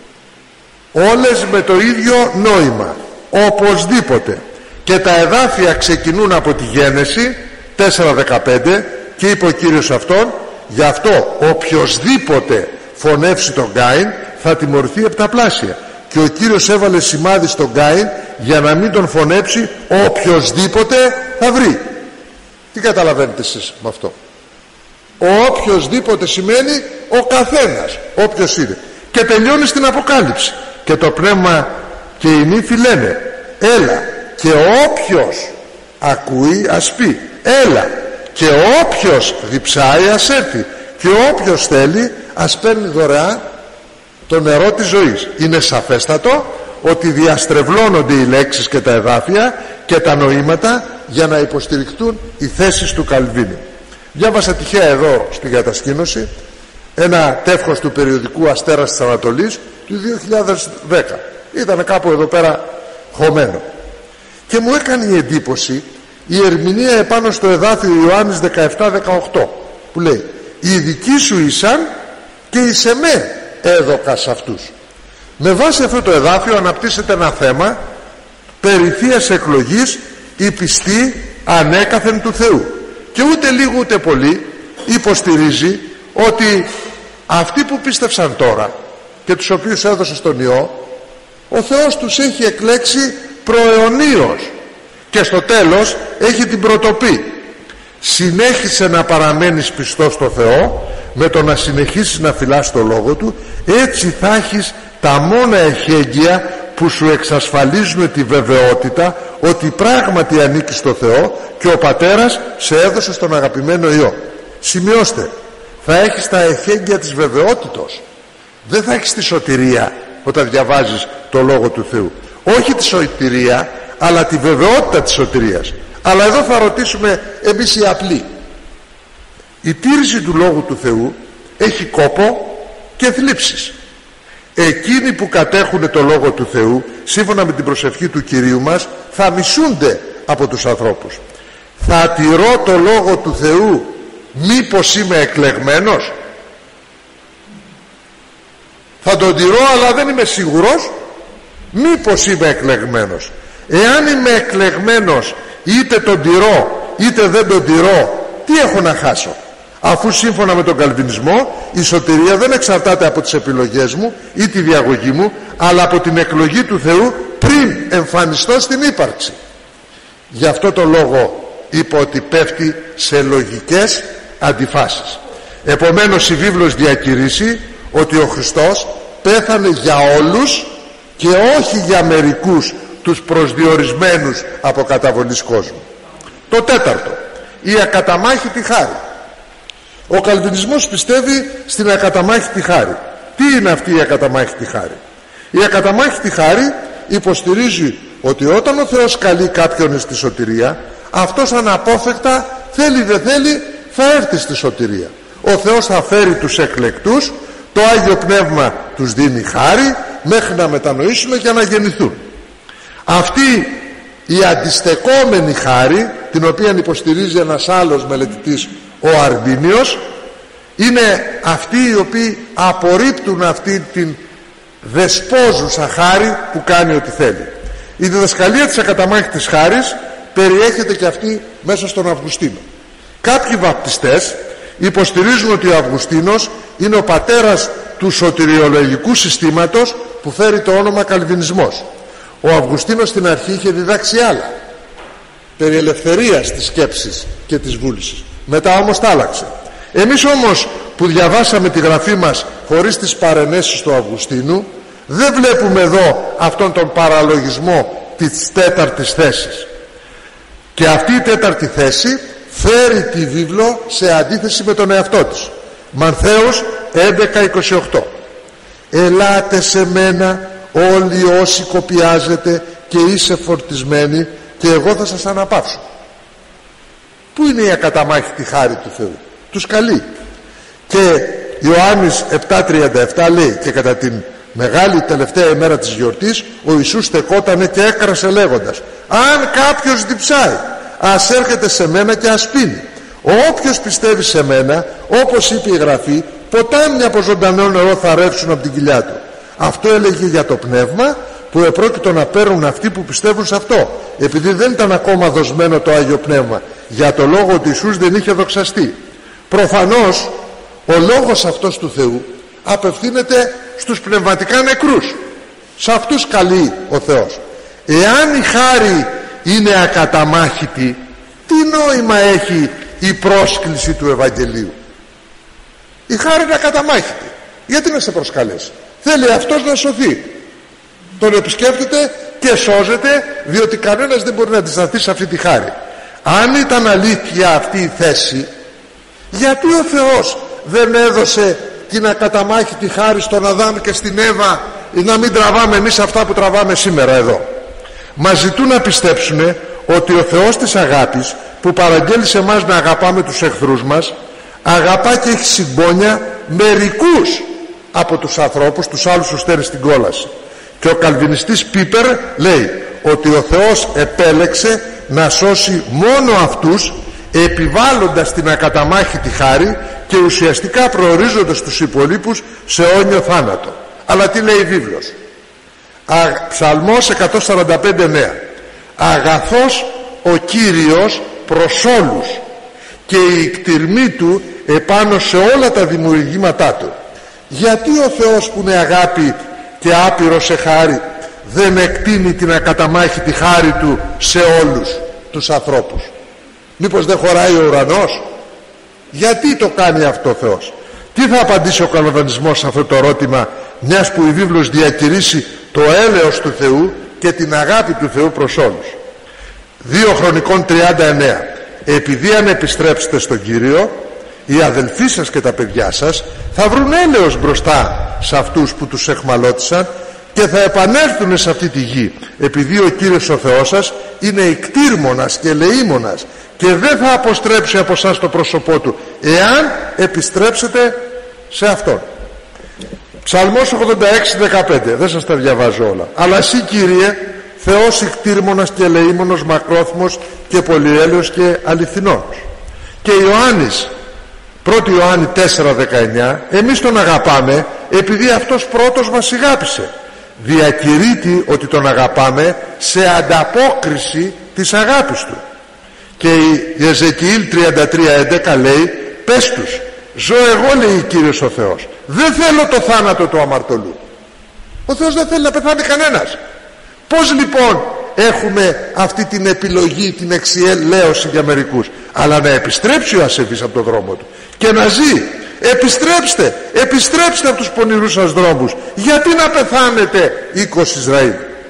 [SPEAKER 1] όλες με το ίδιο νόημα, οπωσδήποτε. Και τα εδάφια ξεκινούν από τη Γένεση τέσσερα δεκαπέντε, και είπε ο Κύριος αυτόν, γι' αυτό οποιοσδήποτε φωνεύσει τον Κάιν θα τιμωρηθεί επταπλάσια. Και ο Κύριος έβαλε σημάδι στον Κάιν για να μην τον φωνέψει, οποιοσδήποτε θα βρει. Τι καταλαβαίνετε εσείς με αυτό? Ο οποιοσδήποτε σημαίνει ο καθένας, όποιος είναι. Και τελειώνει στην Αποκάλυψη, και το πνεύμα και οι νύφοι λένε, έλα, και όποιος ακούει ας πει, έλα, και όποιος διψάει ας έρθει, και όποιος θέλει ας παίρνει δωρεάν το νερό της ζωής. Είναι σαφέστατο ότι διαστρεβλώνονται οι λέξεις και τα εδάφια και τα νοήματα για να υποστηριχτούν οι θέσεις του Καλβίνη. Διάβασα τυχαία εδώ στην κατασκήνωση ένα τεύχος του περιοδικού Αστέρας της Ανατολής του δύο χιλιάδες δέκα. Ήταν κάπου εδώ πέρα χωμένο, και μου έκανε η εντύπωση η ερμηνεία επάνω στο εδάφιο Ιωάννης δεκαεπτά δεκαοκτώ, που λέει, οι δικοί σου ήσαν και εις εμέ έδωκα σε αυτούς. Με βάση αυτό το εδάφιο αναπτύσσεται ένα θέμα περί θείας εκλογής, η πιστή ανέκαθεν του Θεού, και ούτε λίγο ούτε πολύ υποστηρίζει ότι αυτοί που πίστευσαν τώρα και τους οποίους έδωσε στον Υιό, ο Θεός τους έχει εκλέξει προαιωνίως, και στο τέλος έχει την προτοπή. Συνέχισε να παραμένεις πιστός στο Θεό με το να συνεχίσεις να φυλάς το Λόγο Του, έτσι θα έχεις τα μόνα εχέγγυα που σου εξασφαλίζουν τη βεβαιότητα ότι πράγματι ανήκεις στο Θεό και ο Πατέρας σε έδωσε στον αγαπημένο Υιό. Σημειώστε, θα έχεις τα εχέγγυα της βεβαιότητος, δεν θα έχεις τη σωτηρία όταν διαβάζεις το Λόγο του Θεού. Όχι τη σωτηρία, αλλά τη βεβαιότητα της σωτηρίας. Αλλά εδώ θα ρωτήσουμε εμείς οι απλοί. Η τήρηση του Λόγου του Θεού έχει κόπο και θλίψεις. Εκείνοι που κατέχουν το Λόγο του Θεού, σύμφωνα με την προσευχή του Κυρίου μας, θα μισούνται από τους ανθρώπους. Θα τηρώ το Λόγο του Θεού, μήπως είμαι εκλεγμένος? Θα τον τηρώ, αλλά δεν είμαι σίγουρος, μήπως είμαι εκλεγμένος? Εάν είμαι εκλεγμένος, είτε τον τηρώ είτε δεν τον τηρώ, τι έχω να χάσω? Αφού σύμφωνα με τον καλβινισμό η σωτηρία δεν εξαρτάται από τις επιλογές μου ή τη διαγωγή μου, αλλά από την εκλογή του Θεού πριν εμφανιστώ στην ύπαρξη. Γι' αυτό το λόγο είπα ότι πέφτει σε λογικές αντιφάσεις. Επομένως η βίβλος διακηρύσει ότι ο Χριστός πέθανε για όλους και όχι για μερικούς, τους προσδιορισμένους από καταβολής κόσμου. Το τέταρτο, η ακαταμάχητη χάρη. Ο καλβινισμός πιστεύει στην ακαταμάχητη χάρη. Τι είναι αυτή η ακαταμάχητη χάρη? Η ακαταμάχητη χάρη υποστηρίζει ότι όταν ο Θεός καλεί κάποιον στη σωτηρία, αυτός αναπόφευκτα, θέλει δεν θέλει, θα έρθει στη σωτηρία. Ο Θεός θα φέρει τους εκλεκτούς, το Άγιο Πνεύμα τους δίνει χάρη μέχρι να μετανοήσουν και να γεννηθούν. Αυτή η αντιστεκόμενη χάρη, την οποία υποστηρίζει ένας άλλος μελετητής, ο Αρμπίνιος, είναι αυτοί οι οποίοι απορρίπτουν αυτή την δεσπόζουσα χάρη που κάνει ό,τι θέλει. Η διδασκαλία της ακαταμάχητης χάρης περιέχεται και αυτή μέσα στον Αυγουστίνο. Κάποιοι βαπτιστές υποστηρίζουν ότι ο Αυγουστίνος είναι ο πατέρας του σωτηριολογικού συστήματος που φέρει το όνομα Καλβινισμός. Ο Αυγουστίνος στην αρχή είχε διδάξει άλλα, περί ελευθερίας της σκέψης και της βούλησης. Μετά όμως τα άλλαξε. Εμείς όμως που διαβάσαμε τη γραφή μας χωρίς τις παρενέσεις του Αυγουστίνου, δεν βλέπουμε εδώ αυτόν τον παραλογισμό της τέταρτης θέσης. Και αυτή η τέταρτη θέση φέρει τη βίβλο σε αντίθεση με τον εαυτό της. Μανθαίος έντεκα είκοσι οκτώ. Ελάτε σε μένα όλοι όσοι κοπιάζετε και είστε φορτισμένοι, και εγώ θα σας αναπαύσω. Πού είναι η ακαταμάχητη χάρη του Θεού? Τους καλεί. Και Ιωάννης επτά τριάντα επτά λέει: και κατά την μεγάλη τελευταία ημέρα της γιορτής ο Ιησούς στεκότανε και έκρασε λέγοντας: αν κάποιος διψάει, ας έρχεται σε μένα και ας πίνει. Όποιος πιστεύει σε μένα, όπως είπε η Γραφή, ποτάμια από ζωντανό νερό θα ρεύσουν από την κοιλιά του. Αυτό έλεγε για το πνεύμα που επρόκειτο να παίρνουν αυτοί που πιστεύουν σε αυτό, επειδή δεν ήταν ακόμα δοσμένο το Άγιο Πνεύμα, για το λόγο ότι Ιησούς δεν είχε δοξαστεί. Προφανώς ο λόγος αυτός του Θεού απευθύνεται στους πνευματικά νεκρούς. Σε αυτούς καλεί ο Θεός. Εάν η χάρη είναι ακαταμάχητη, τι νόημα έχει η πρόσκληση του Ευαγγελίου? Η χάρη είναι ακαταμάχητη. Γιατί να σε προσκαλέσει? Θέλει αυτός να σωθεί. Τον επισκέπτεται και σώζεται, διότι κανένας δεν μπορεί να αντισταθεί σε αυτή τη χάρη. Αν ήταν αλήθεια αυτή η θέση, γιατί ο Θεός δεν έδωσε την ακαταμάχητη χάρη στον Αδάμ και στην Εύα, να μην τραβάμε εμείς αυτά που τραβάμε σήμερα εδώ? Μας ζητούν να πιστέψουν ότι ο Θεός της αγάπης, που παραγγέλει σε εμάς να αγαπάμε τους εχθρούς μας, αγαπά και έχει συμπόνια μερικούς από τους ανθρώπους, τους άλλους τους στέλνει στην κόλαση. Και ο καλβινιστής Πίπερ λέει ότι ο Θεός επέλεξε να σώσει μόνο αυτούς, επιβάλλοντας την ακαταμάχητη χάρη και ουσιαστικά προορίζοντας τους υπολείπους σε αιώνιο θάνατο. Αλλά τι λέει η βίβλος? Α, Ψαλμός εκατόν σαράντα πέντε εννέα: αγαθός ο Κύριος προς όλους και η κτηρμή του επάνω σε όλα τα δημιουργήματά του. Γιατί ο Θεός που είναι αγάπη και άπειρος σε χάρη δεν εκτείνει την ακαταμάχητη χάρη του σε όλους τους ανθρώπους? Μήπως δεν χωράει ο ουρανός? Γιατί το κάνει αυτό ο Θεός? Τι θα απαντήσει ο καλβανισμός σε αυτό το ερώτημα, μιας που η βίβλος διακηρύσει το έλεος του Θεού και την αγάπη του Θεού προς όλους? δύο Χρονικών τριάντα εννέα: επειδή αν επιστρέψετε στον Κύριο, οι αδελφοί σας και τα παιδιά σας θα βρουν έλεος μπροστά σε αυτούς που τους εχμαλώτισαν και θα επανέλθουν σε αυτή τη γη, επειδή ο Κύριος ο Θεός σας είναι ικτήρμονας και ελεήμονας και δεν θα αποστρέψει από εσάς το πρόσωπό του, εάν επιστρέψετε σε Αυτόν. Ψαλμός ογδόντα έξι δεκαπέντε, δεν σας τα διαβάζω όλα. Αλλά εσύ, Κύριε, Θεός ικτήρμονας και ελεήμονος, μακρόθυμος και πολυέλεος και αληθινός. Και Ιωάννης, πρώτη Ιωάννη τέσσερα δεκαεννέα: εμείς τον αγαπάμε επειδή αυτός πρώτος μας αγάπησε. Διακηρύττει ότι τον αγαπάμε σε ανταπόκριση της αγάπης του. Και η Εζεκιήλ τριάντα τρία έντεκα λέει: πες τους, ζω εγώ, λέει Κύριος ο Θεός, δεν θέλω το θάνατο του αμαρτωλού. Ο Θεός δεν θέλει να πεθάνει κανένας. Πώς λοιπόν έχουμε αυτή την επιλογή, την εξιελαίωση για μερικούς? Αλλά να επιστρέψει ο ασεβής από τον δρόμο του και να ζει. Επιστρέψτε, επιστρέψτε από τους πονηρούς σας δρόμους. Γιατί να πεθάνετε, οίκος Ισραήλ?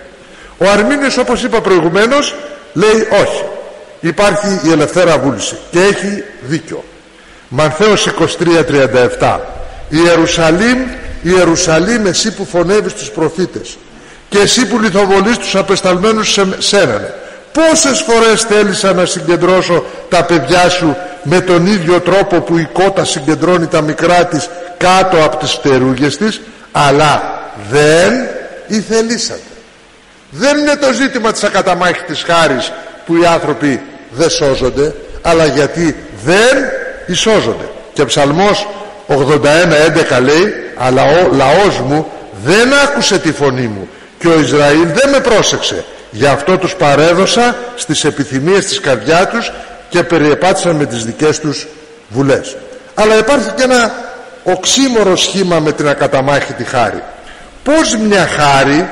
[SPEAKER 1] Ο Αρμίνιος, όπως είπα προηγουμένως, λέει όχι, υπάρχει η ελευθέρα βούληση, και έχει δίκιο. Μανθαίος είκοσι τρία τριάντα επτά: Ιερουσαλήμ, Ιερουσαλήμ, εσύ που φωνεύεις τους προφήτες και εσύ που λιθοβολείς τους απεσταλμένους σε σένανε, πόσες φορές θέλησα να συγκεντρώσω τα παιδιά σου με τον ίδιο τρόπο που η κότα συγκεντρώνει τα μικρά της κάτω από τις φτερούγες της, αλλά δεν ηθελήσατε. Δεν είναι το ζήτημα της ακαταμάχητης χάρης που οι άνθρωποι δεν σώζονται, αλλά γιατί δεν εισώζονται. Και Ψαλμός ογδόντα ένα έντεκα λέει: αλλά ο λαός μου δεν άκουσε τη φωνή μου και ο Ισραήλ δεν με πρόσεξε, γι' αυτό τους παρέδωσα στις επιθυμίες της καρδιά τους και περιεπάτησαν με τις δικές τους βουλές. Αλλά υπάρχει και ένα οξύμορο σχήμα με την ακαταμάχητη χάρη. Πώς μια χάρη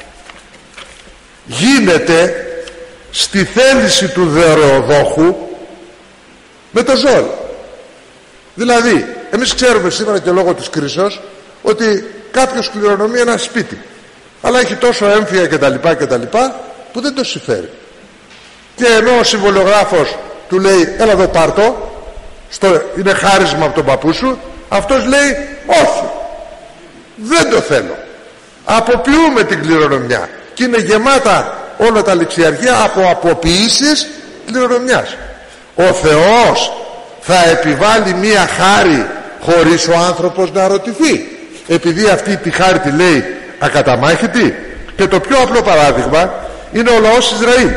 [SPEAKER 1] γίνεται στη θέληση του δωρεοδόχου με το ζόρι? Δηλαδή, εμείς ξέρουμε σήμερα και λόγω της κρίσεως ότι κάποιος κληρονομεί ένα σπίτι, αλλά έχει τόσο έμφυα κτλ κτλ που δεν το συμφέρει. Και ενώ ο συμβολογράφος του λέει έλα εδώ πάρτο, στο, είναι χάρισμα από τον παππού σου, αυτός λέει όχι, δεν το θέλω. Αποποιούμε την κληρονομιά και είναι γεμάτα όλα τα ληξιαρχεία από αποποιήσεις κληρονομιάς. Ο Θεός θα επιβάλλει μία χάρη χωρίς ο άνθρωπος να ρωτηθεί, επειδή αυτή τη χάρη τη λέει ακαταμάχητη? Και το πιο απλό παράδειγμα είναι ο λαός Ισραήλ.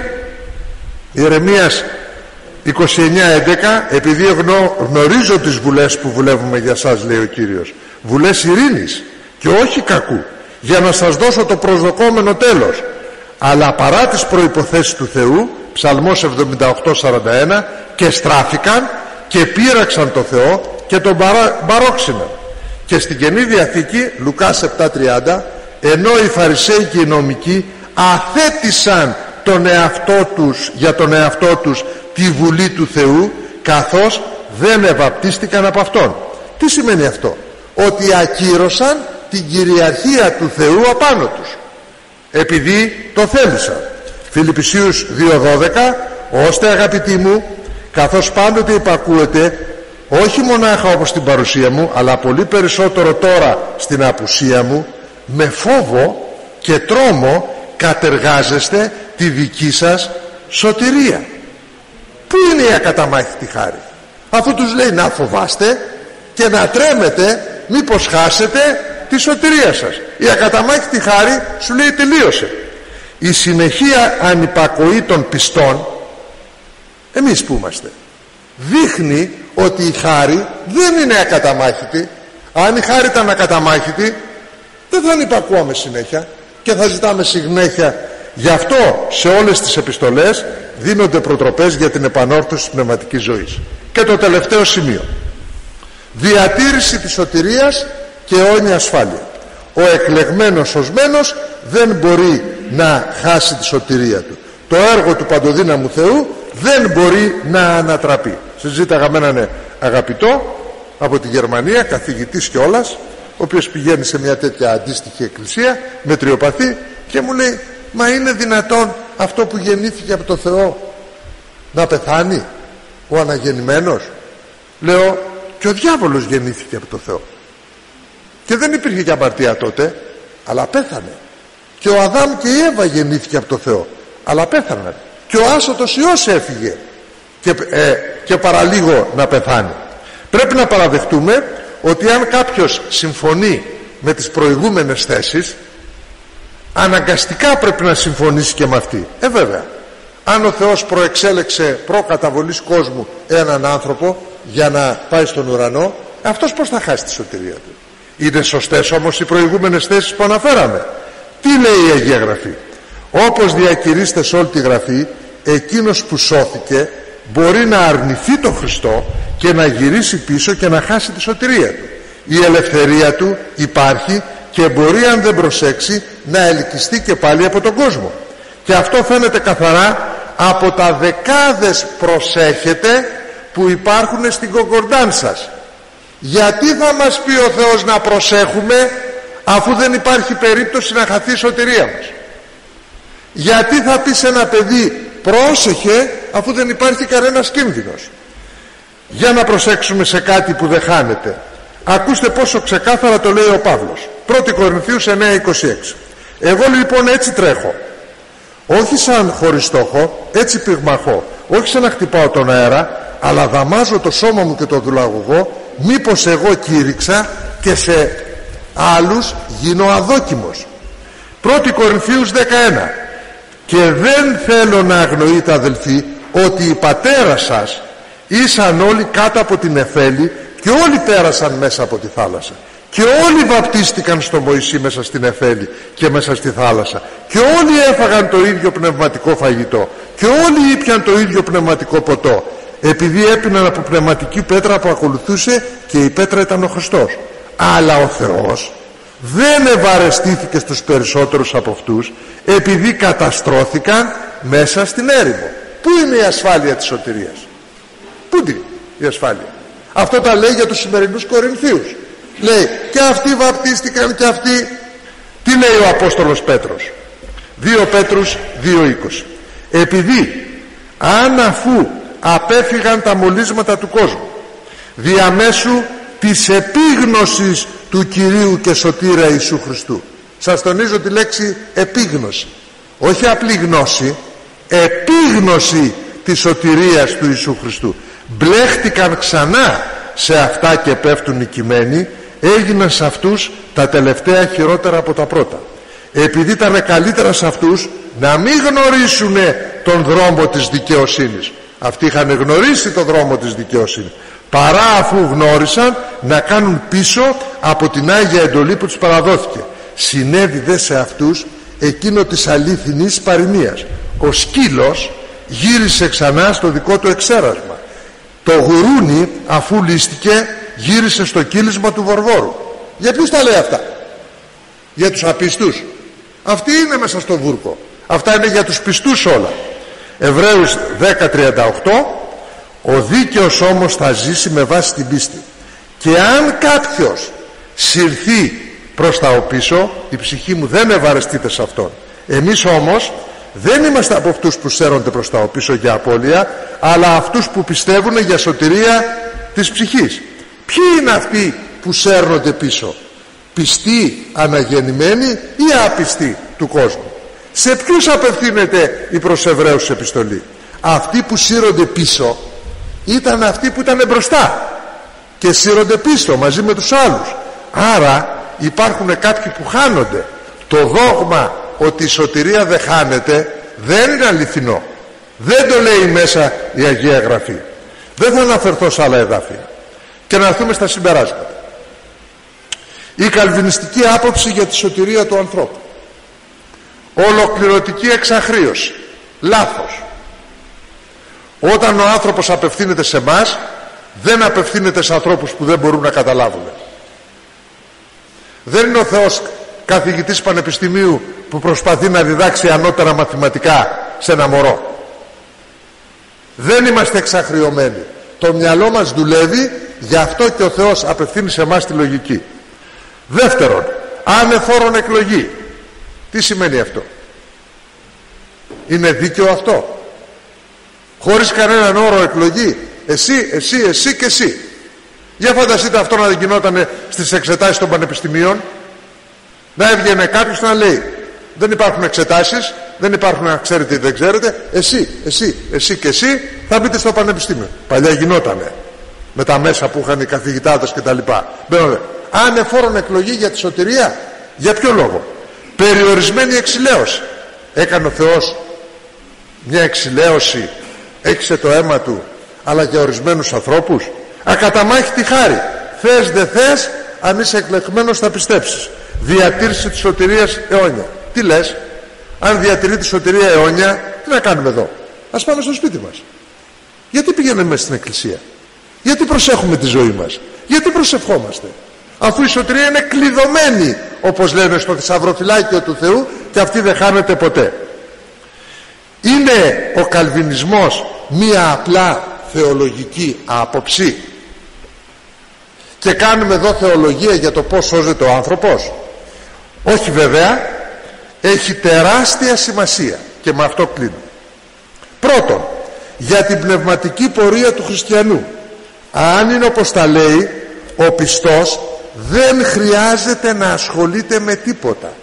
[SPEAKER 1] Ιερεμίας είκοσι εννιά έντεκα, επειδή γνω, γνωρίζω τις βουλές που βουλεύουμε για σας, λέει ο Κύριος, βουλές ειρήνης και όχι κακού, για να σας δώσω το προσδοκόμενο τέλος. Αλλά παρά τις προϋποθέσεις του Θεού, Ψαλμός εβδομήντα οκτώ σαράντα ένα, και στράφηκαν και πείραξαν το Θεό και τον παρά, παρόξυναν. Και στην Καινή Διαθήκη, Λουκάς επτά τριάντα, ενώ οι Φαρισαίοι και οι νομικοί αθέτησαν τον εαυτό τους, για τον εαυτό τους τη βουλή του Θεού, καθώς δεν ευαπτίστηκαν από Αυτόν. Τι σημαίνει αυτό? Ότι ακύρωσαν την κυριαρχία του Θεού απάνω τους, επειδή το θέλησαν. Φιλιππισίους δύο δώδεκα, ώστε αγαπητοί μου, καθώς πάντοτε υπακούετε, όχι μονάχα όπως στην παρουσία μου, αλλά πολύ περισσότερο τώρα στην απουσία μου, με φόβο και τρόμο κατεργάζεστε τη δική σας σωτηρία. Πού είναι η ακαταμάχητη χάρη? Αφού τους λέει να φοβάστε και να τρέμετε μήπως χάσετε τη σωτηρία σας. Η ακαταμάχητη χάρη σου λέει τελείωσε. Η συνεχή ανυπακοή των πιστών, εμείς που είμαστε, δείχνει ότι η χάρη δεν είναι ακαταμάχητη. Αν η χάρη ήταν ακαταμάχητη, δεν θα ανυπακούαμε συνέχεια και θα ζητάμε συνέχεια. Γι' αυτό σε όλες τις επιστολές δίνονται προτροπές για την επανόρθωση της πνευματικής ζωής. Και το τελευταίο σημείο, διατήρηση της σωτηρίας και αιώνια ασφάλεια. Ο εκλεγμένος σωσμένος δεν μπορεί να χάσει τη σωτηρία του. Το έργο του παντοδύναμου Θεού δεν μπορεί να ανατραπεί. Συζήταγα με έναν αγαπητό από τη Γερμανία, καθηγητής κιόλας, ο οποίος πηγαίνει σε μια τέτοια αντίστοιχη εκκλησία, μετριοπαθή, και μου λέει, μα είναι δυνατόν αυτό που γεννήθηκε από το Θεό να πεθάνει, ο αναγεννημένος? Λέω, και ο διάβολος γεννήθηκε από το Θεό και δεν υπήρχε και αμαρτία τότε, αλλά πέθανε. Και ο Αδάμ και η Εύα γεννήθηκε από το Θεό, αλλά πέθαναν. Και ο άσωτος Υιός έφυγε και, ε, και παραλίγο να πεθάνει. Πρέπει να παραδεχτούμε ότι αν κάποιος συμφωνεί με τις προηγούμενες θέσεις, αναγκαστικά πρέπει να συμφωνήσει και με αυτή. Ε βέβαια, αν ο Θεός προεξέλεξε προκαταβολής κόσμου έναν άνθρωπο για να πάει στον ουρανό, αυτός πώς θα χάσει τη σωτηρία του? Είναι σωστές όμως οι προηγούμενες θέσεις που αναφέραμε? Τι λέει η Αγία Γραφή? Όπως διακηρύστε σε όλη τη Γραφή, εκείνος που σώθηκε μπορεί να αρνηθεί τον Χριστό και να γυρίσει πίσω και να χάσει τη σωτηρία του. Η ελευθερία του υπάρχει και μπορεί, αν δεν προσέξει, να ελκυστεί και πάλι από τον κόσμο. Και αυτό φαίνεται καθαρά από τα δεκάδες προσέχετε που υπάρχουν στην κονκορντάν σας. Γιατί θα μας πει ο Θεός να προσέχουμε, αφού δεν υπάρχει περίπτωση να χαθεί η σωτηρία μας? Γιατί θα πει σε ένα παιδί πρόσεχε, αφού δεν υπάρχει κανένας κίνδυνος? Για να προσέξουμε σε κάτι που δεν χάνεται. Ακούστε πόσο ξεκάθαρα το λέει ο Παύλος. πρώτη Κορινθίους εννέα είκοσι έξι. Εγώ λοιπόν έτσι τρέχω, όχι σαν χωρίς στόχο, έτσι πυγμαχώ, όχι σαν να χτυπάω τον αέρα, αλλά δαμάζω το σώμα μου και το δουλαγωγό, μήπως εγώ κήρυξα και σε άλλους γίνω αδόκιμος. πρώτη Κορινθίους δεκαένα. Και δεν θέλω να αγνοείτε, αδελφοί, ότι οι πατέρας σας ήσαν όλοι κάτω από την νεφέλη και όλοι πέρασαν μέσα από τη θάλασσα και όλοι βαπτίστηκαν στο Μωυσή μέσα στην νεφέλη και μέσα στη θάλασσα και όλοι έφαγαν το ίδιο πνευματικό φαγητό και όλοι ήπιαν το ίδιο πνευματικό ποτό, επειδή έπιναν από πνευματική πέτρα που ακολουθούσε και η πέτρα ήταν ο Χριστός. Αλλά ο Θεός δεν ευαρεστήθηκε στους περισσότερους από αυτούς, επειδή καταστρώθηκαν μέσα στην έρημο. Πού είναι η ασφάλεια της σωτηρίας? Πού είναι η ασφάλεια? Αυτό τα λέει για τους σημερινούς Κορινθίους. Λέει και αυτοί βαπτίστηκαν και αυτοί. Τι λέει ο Απόστολος Πέτρος? δύο Πέτρους δύο είκοσι. Επειδή αν αφού απέφυγαν τα μολύσματα του κόσμου διαμέσου της επίγνωσης του Κυρίου και Σωτήρα Ιησού Χριστού. Σας τονίζω τη λέξη επίγνωση, όχι απλή γνώση, επίγνωση της σωτηρίας του Ιησού Χριστού. Μπλέχτηκαν ξανά σε αυτά και πέφτουν νικημένοι, έγιναν σε αυτούς τα τελευταία χειρότερα από τα πρώτα. Επειδή ήταν καλύτερα σε αυτούς να μην γνωρίσουν τον δρόμο της δικαιοσύνης, αυτοί είχαν γνωρίσει τον δρόμο της δικαιοσύνης, παρά αφού γνώρισαν να κάνουν πίσω από την Άγια εντολή που τους παραδόθηκε. Συνέβη δε σε αυτούς εκείνο της αλήθινης παροιμίας. Ο σκύλος γύρισε ξανά στο δικό του εξέρασμα. Το γουρούνι, αφού λύστηκε, γύρισε στο κύλισμα του βορβόρου. Για ποιους τα λέει αυτά? Για τους απίστους? Αυτοί είναι μέσα στο βούρκο. Αυτά είναι για τους πιστούς όλα. Εβραίους δέκα τριάντα οκτώ. Ο δίκαιος όμως θα ζήσει με βάση την πίστη. Και αν κάποιος συρθεί προς τα οπίσω, η ψυχή μου δεν ευαρεστείται σε αυτόν. Εμείς όμως δεν είμαστε από αυτούς που σέρνονται προς τα οπίσω για απώλεια, αλλά αυτούς που πιστεύουν για σωτηρία της ψυχής. Ποιοι είναι αυτοί που σέρνονται πίσω? Πιστοί αναγεννημένοι ή άπιστοι του κόσμου? Σε ποιους απευθύνεται η προς Εβραίους επιστολή? Αυτοί που σύρονται πίσω ήταν αυτοί που ήταν μπροστά και σύρονται πίσω μαζί με τους άλλους. Άρα υπάρχουν κάποιοι που χάνονται. Το δόγμα ότι η σωτηρία δεν χάνεται δεν είναι αληθινό. Δεν το λέει μέσα η Αγία Γραφή. Δεν θα αναφερθώ σε άλλα εδάφια. Και να έρθουμε στα συμπεράσματα. Η καλβινιστική άποψη για τη σωτηρία του ανθρώπου. Ολοκληρωτική εξαχρίωση. Λάθος. Όταν ο άνθρωπος απευθύνεται σε μας, δεν απευθύνεται σε ανθρώπους που δεν μπορούν να καταλάβουν. Δεν είναι ο Θεός καθηγητής πανεπιστημίου που προσπαθεί να διδάξει ανώτερα μαθηματικά σε ένα μωρό. Δεν είμαστε εξαχριωμένοι. Το μυαλό μας δουλεύει, γι' αυτό και ο Θεός απευθύνει σε εμάς τη λογική. Δεύτερον, ανεφόρον εκλογή. Τι σημαίνει αυτό? Είναι δίκαιο αυτό? Χωρίς κανέναν όρο εκλογή, εσύ, εσύ, εσύ και εσύ. Για φανταστείτε αυτό να γινόταν στις εξετάσεις των πανεπιστημίων. Να έβγαινε κάποιος να λέει δεν υπάρχουν εξετάσεις, δεν υπάρχουν να ξέρετε ή δεν ξέρετε, εσύ, εσύ, εσύ και εσύ θα μπείτε στο πανεπιστήμιο. Παλιά γινότανε με τα μέσα που είχαν οι καθηγητάδες και τα λοιπά. Ανεφόρον εκλογή για τη σωτηρία. Για ποιο λόγο? Περιορισμένη εξηλαίωση. Έκανε ο Θεός μια εξηλαίωση, έξε το αίμα του, αλλά για ορισμένους ανθρώπους? Ακαταμάχητη χάρη. Θες δε θες, αν είσαι εκλεγμένος θα πιστέψεις. Διατήρηση της σωτηρίας αιώνια. Τι λες? Αν διατηρεί τη σωτηρία αιώνια, τι να κάνουμε εδώ? Ας πάμε στο σπίτι μας. Γιατί πηγαίνουμε μέσα στην εκκλησία? Γιατί προσέχουμε τη ζωή μας? Γιατί προσευχόμαστε? Αφού η σωτηρία είναι κλειδωμένη, όπως λένε στο θησαυροφυλάκιο του Θεού, και αυτή δεν χάνεται ποτέ. Είναι ο καλβινισμός μία απλά θεολογική άποψη και κάνουμε εδώ θεολογία για το πώς σώζεται ο άνθρωπος? Όχι βέβαια. Έχει τεράστια σημασία και με αυτό κλείνω. Πρώτον, για την πνευματική πορεία του χριστιανού. Αν είναι όπως τα λέει, ο πιστός δεν χρειάζεται να ασχολείται με τίποτα.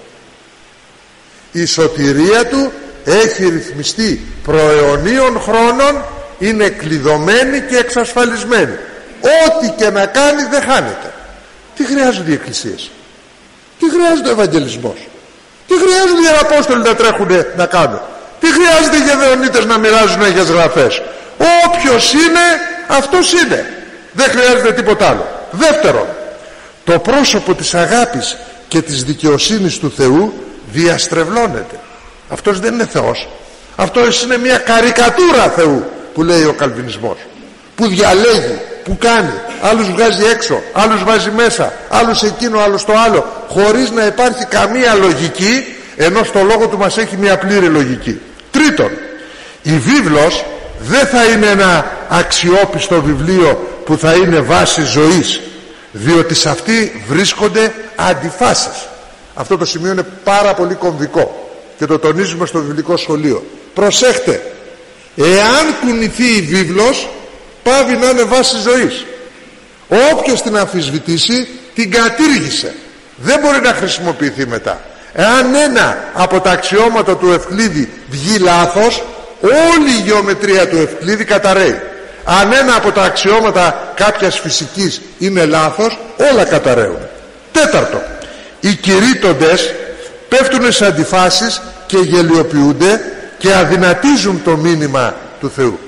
[SPEAKER 1] Η σωτηρία του έχει ρυθμιστεί προαιωνίων χρόνων, είναι κλειδωμένη και εξασφαλισμένη. Ό,τι και να κάνει δεν χάνεται. Τι χρειάζονται οι εκκλησίες? Τι χρειάζεται ο Ευαγγελισμός? Τι χρειάζεται οι Απόστολοι να τρέχουν να κάνουν? Τι χρειάζεται οι Γεδεονίτες να μοιράζουν Αγίες Γραφές? Όποιος είναι, αυτός είναι. Δεν χρειάζεται τίποτα άλλο. Δεύτερον, το πρόσωπο της αγάπης και της δικαιοσύνης του Θεού διαστρεβλώνεται. Αυτός δεν είναι Θεός. Αυτός είναι μια καρικατούρα Θεού, που λέει ο καλβινισμός, που διαλέγει, που κάνει, άλλους βγάζει έξω, άλλους βάζει μέσα, άλλους εκείνο, άλλους το άλλο, χωρίς να υπάρχει καμία λογική, ενώ στο λόγο του μας έχει μια πλήρη λογική. Τρίτον, η βίβλος δεν θα είναι ένα αξιόπιστο βιβλίο που θα είναι βάση ζωής, διότι σε αυτή βρίσκονται αντιφάσεις. Αυτό το σημείο είναι πάρα πολύ κομβικό και το τονίζουμε στο βιβλικό σχολείο. Προσέχτε, εάν κουνηθεί η βίβλος, πάβει να είναι βάση ζωής. Όποιος την αμφισβητήσει, την κατήργησε. Δεν μπορεί να χρησιμοποιηθεί μετά. Εάν ένα από τα αξιώματα του Ευκλήδη βγει λάθος, όλη η γεωμετρία του Ευκλήδη καταραίει. Αν ένα από τα αξιώματα κάποιας φυσικής είναι λάθος, όλα καταραίουν. Τέταρτο, οι κηρύττοντες πέφτουν σε αντιφάσεις και γελιοποιούνται και αδυνατίζουν το μήνυμα του Θεού.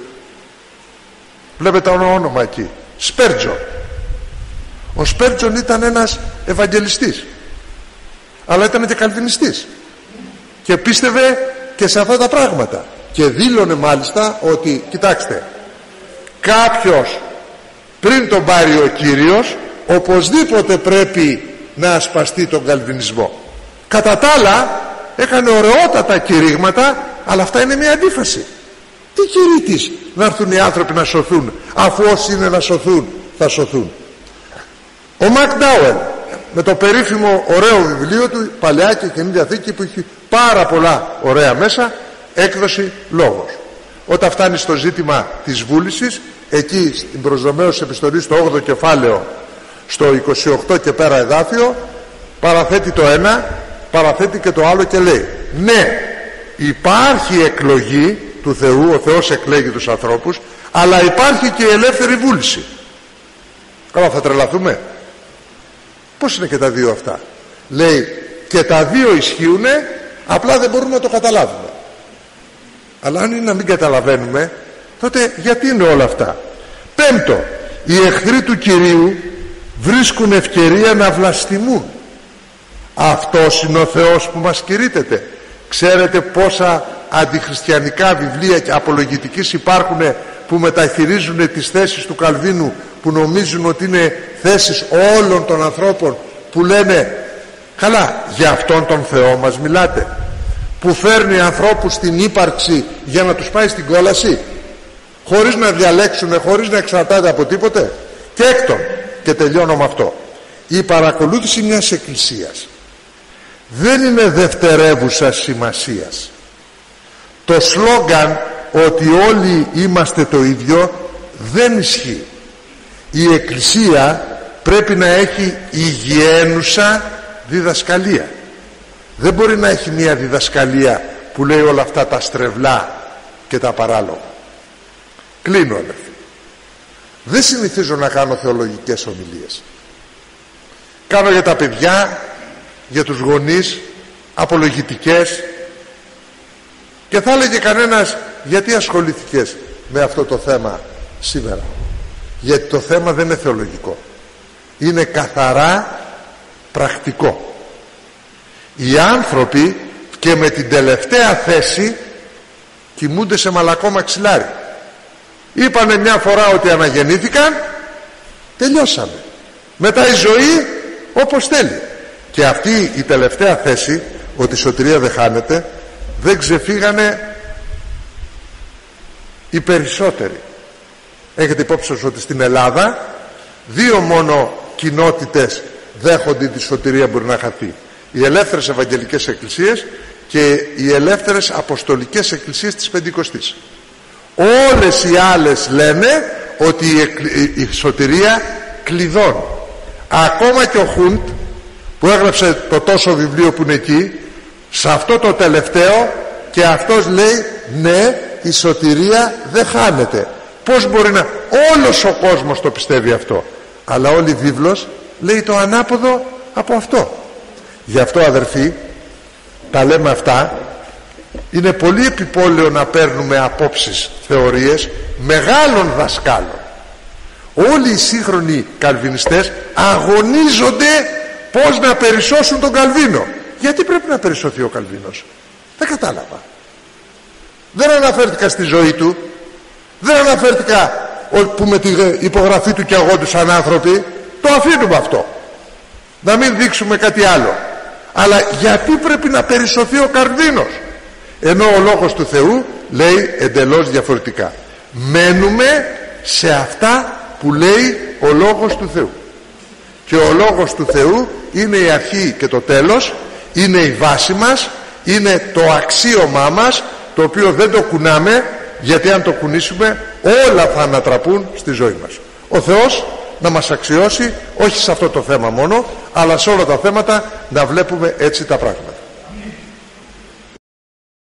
[SPEAKER 1] Βλέπετε το όνομα εκεί, Σπέρτζον. Ο Σπέρτζον ήταν ένας ευαγγελιστής, αλλά ήταν και καλβινιστής και πίστευε και σε αυτά τα πράγματα και δήλωνε μάλιστα ότι, κοιτάξτε, κάποιος πριν τον πάρει ο Κύριος οπωσδήποτε πρέπει να ασπαστεί τον καλβινισμό. Κατά τα άλλα έκανε ωραιότατα κηρύγματα, αλλά αυτά είναι μια αντίφαση. Τι κηρύττεις να έρθουν οι άνθρωποι να σωθούν, αφού όσοι είναι να σωθούν θα σωθούν. Ο Μακντάουελ με το περίφημο ωραίο βιβλίο του, Παλαιά και Καινή Διαθήκη, που έχει πάρα πολλά ωραία μέσα, έκδοση Λόγος. Όταν φτάνει στο ζήτημα της βούλησης, εκεί στην προς Ρωμαίους επιστολή στο όγδοο κεφάλαιο, στο είκοσι οκτώ και πέρα εδάφιο, παραθέτει το ένα, παραθέτει και το άλλο και λέει, ναι, υπάρχει εκλογή του Θεού, ο Θεός εκλέγει τους ανθρώπους, αλλά υπάρχει και η ελεύθερη βούληση. Καλά, θα τρελαθούμε? Πώς είναι και τα δύο αυτά? Λέει, και τα δύο ισχύουν, απλά δεν μπορούμε να το καταλάβουμε. Αλλά αν είναι να μην καταλαβαίνουμε, τότε γιατί είναι όλα αυτά? Πέμπτο, οι εχθροί του Κυρίου βρίσκουν ευκαιρία να βλαστημούν. Αυτός είναι ο Θεός που μας κηρύττεται. Ξέρετε πόσα αντιχριστιανικά βιβλία και απολογητικής υπάρχουν που μεταχειρίζουν τις θέσεις του Καλβίνου, που νομίζουν ότι είναι θέσεις όλων των ανθρώπων, που λένε, καλά, για αυτόν τον Θεό μας μιλάτε, που φέρνει ανθρώπους στην ύπαρξη για να τους πάει στην κόλαση, χωρίς να διαλέξουν, χωρίς να εξαρτάται από τίποτε? Και έκτον, και τελειώνω με αυτό, η παρακολούθηση μιας εκκλησίας δεν είναι δευτερεύουσα σημασίας. Το σλόγγαν ότι όλοι είμαστε το ίδιο δεν ισχύει. Η εκκλησία πρέπει να έχει υγιένουσα διδασκαλία. Δεν μπορεί να έχει μια διδασκαλία που λέει όλα αυτά τα στρεβλά και τα παράλογα. Κλείνω, αδερφοί. Δεν συνηθίζω να κάνω θεολογικές ομιλίες. Κάνω για τα παιδιά, για τους γονείς, απολογητικές. Και θα έλεγε κανένας, γιατί ασχολήθηκες με αυτό το θέμα σήμερα? Γιατί το θέμα δεν είναι θεολογικό, είναι καθαρά πρακτικό. Οι άνθρωποι και με την τελευταία θέση κοιμούνται σε μαλακό μαξιλάρι. Είπανε μια φορά ότι αναγεννήθηκαν, τελειώσαμε. Μετά η ζωή όπως θέλει. Και αυτή η τελευταία θέση, ότι η σωτηρία δεν χάνεται, δεν ξεφύγανε οι περισσότεροι. Έχετε υπόψη σας ότι στην Ελλάδα δύο μόνο κοινότητες δέχονται τη σωτηρία μπορεί να χαθεί: οι ελεύθερες ευαγγελικές εκκλησίες και οι ελεύθερες αποστολικές εκκλησίες της Πεντηκοστής. Όλες οι άλλες λένε ότι η σωτηρία κλειδώνει. Ακόμα και ο Χούντ που έγραψε το τόσο βιβλίο που είναι εκεί, σε αυτό το τελευταίο, και αυτός λέει ναι, η σωτηρία δεν χάνεται. Πώς μπορεί να... Όλος ο κόσμος το πιστεύει αυτό, αλλά όλη η βίβλος λέει το ανάποδο από αυτό. Γι' αυτό, αδερφοί, τα λέμε αυτά. Είναι πολύ επιπόλαιο να παίρνουμε απόψεις, θεωρίες μεγάλων δασκάλων. Όλοι οι σύγχρονοι καλβινιστές αγωνίζονται πώς να περισσώσουν τον Καλβίνο. Γιατί πρέπει να περισσωθεί ο Καλβίνος? Δεν κατάλαβα. Δεν αναφέρθηκα στη ζωή του, δεν αναφέρθηκα που με την υπογραφή του και αγόντουσαν άνθρωποι. Το αφήνουμε αυτό, να μην δείξουμε κάτι άλλο. Αλλά γιατί πρέπει να περισσωθεί ο Καλβίνος? Ενώ ο Λόγος του Θεού λέει εντελώς διαφορετικά. Μένουμε σε αυτά που λέει ο Λόγος του Θεού. Και ο Λόγος του Θεού είναι η αρχή και το τέλος, είναι η βάση μας, είναι το αξίωμά μας, το οποίο δεν το κουνάμε, γιατί αν το κουνήσουμε όλα θα ανατραπούν στη ζωή μας. Ο Θεός να μας αξιώσει, όχι σε αυτό το θέμα μόνο, αλλά σε όλα τα θέματα να βλέπουμε έτσι τα πράγματα.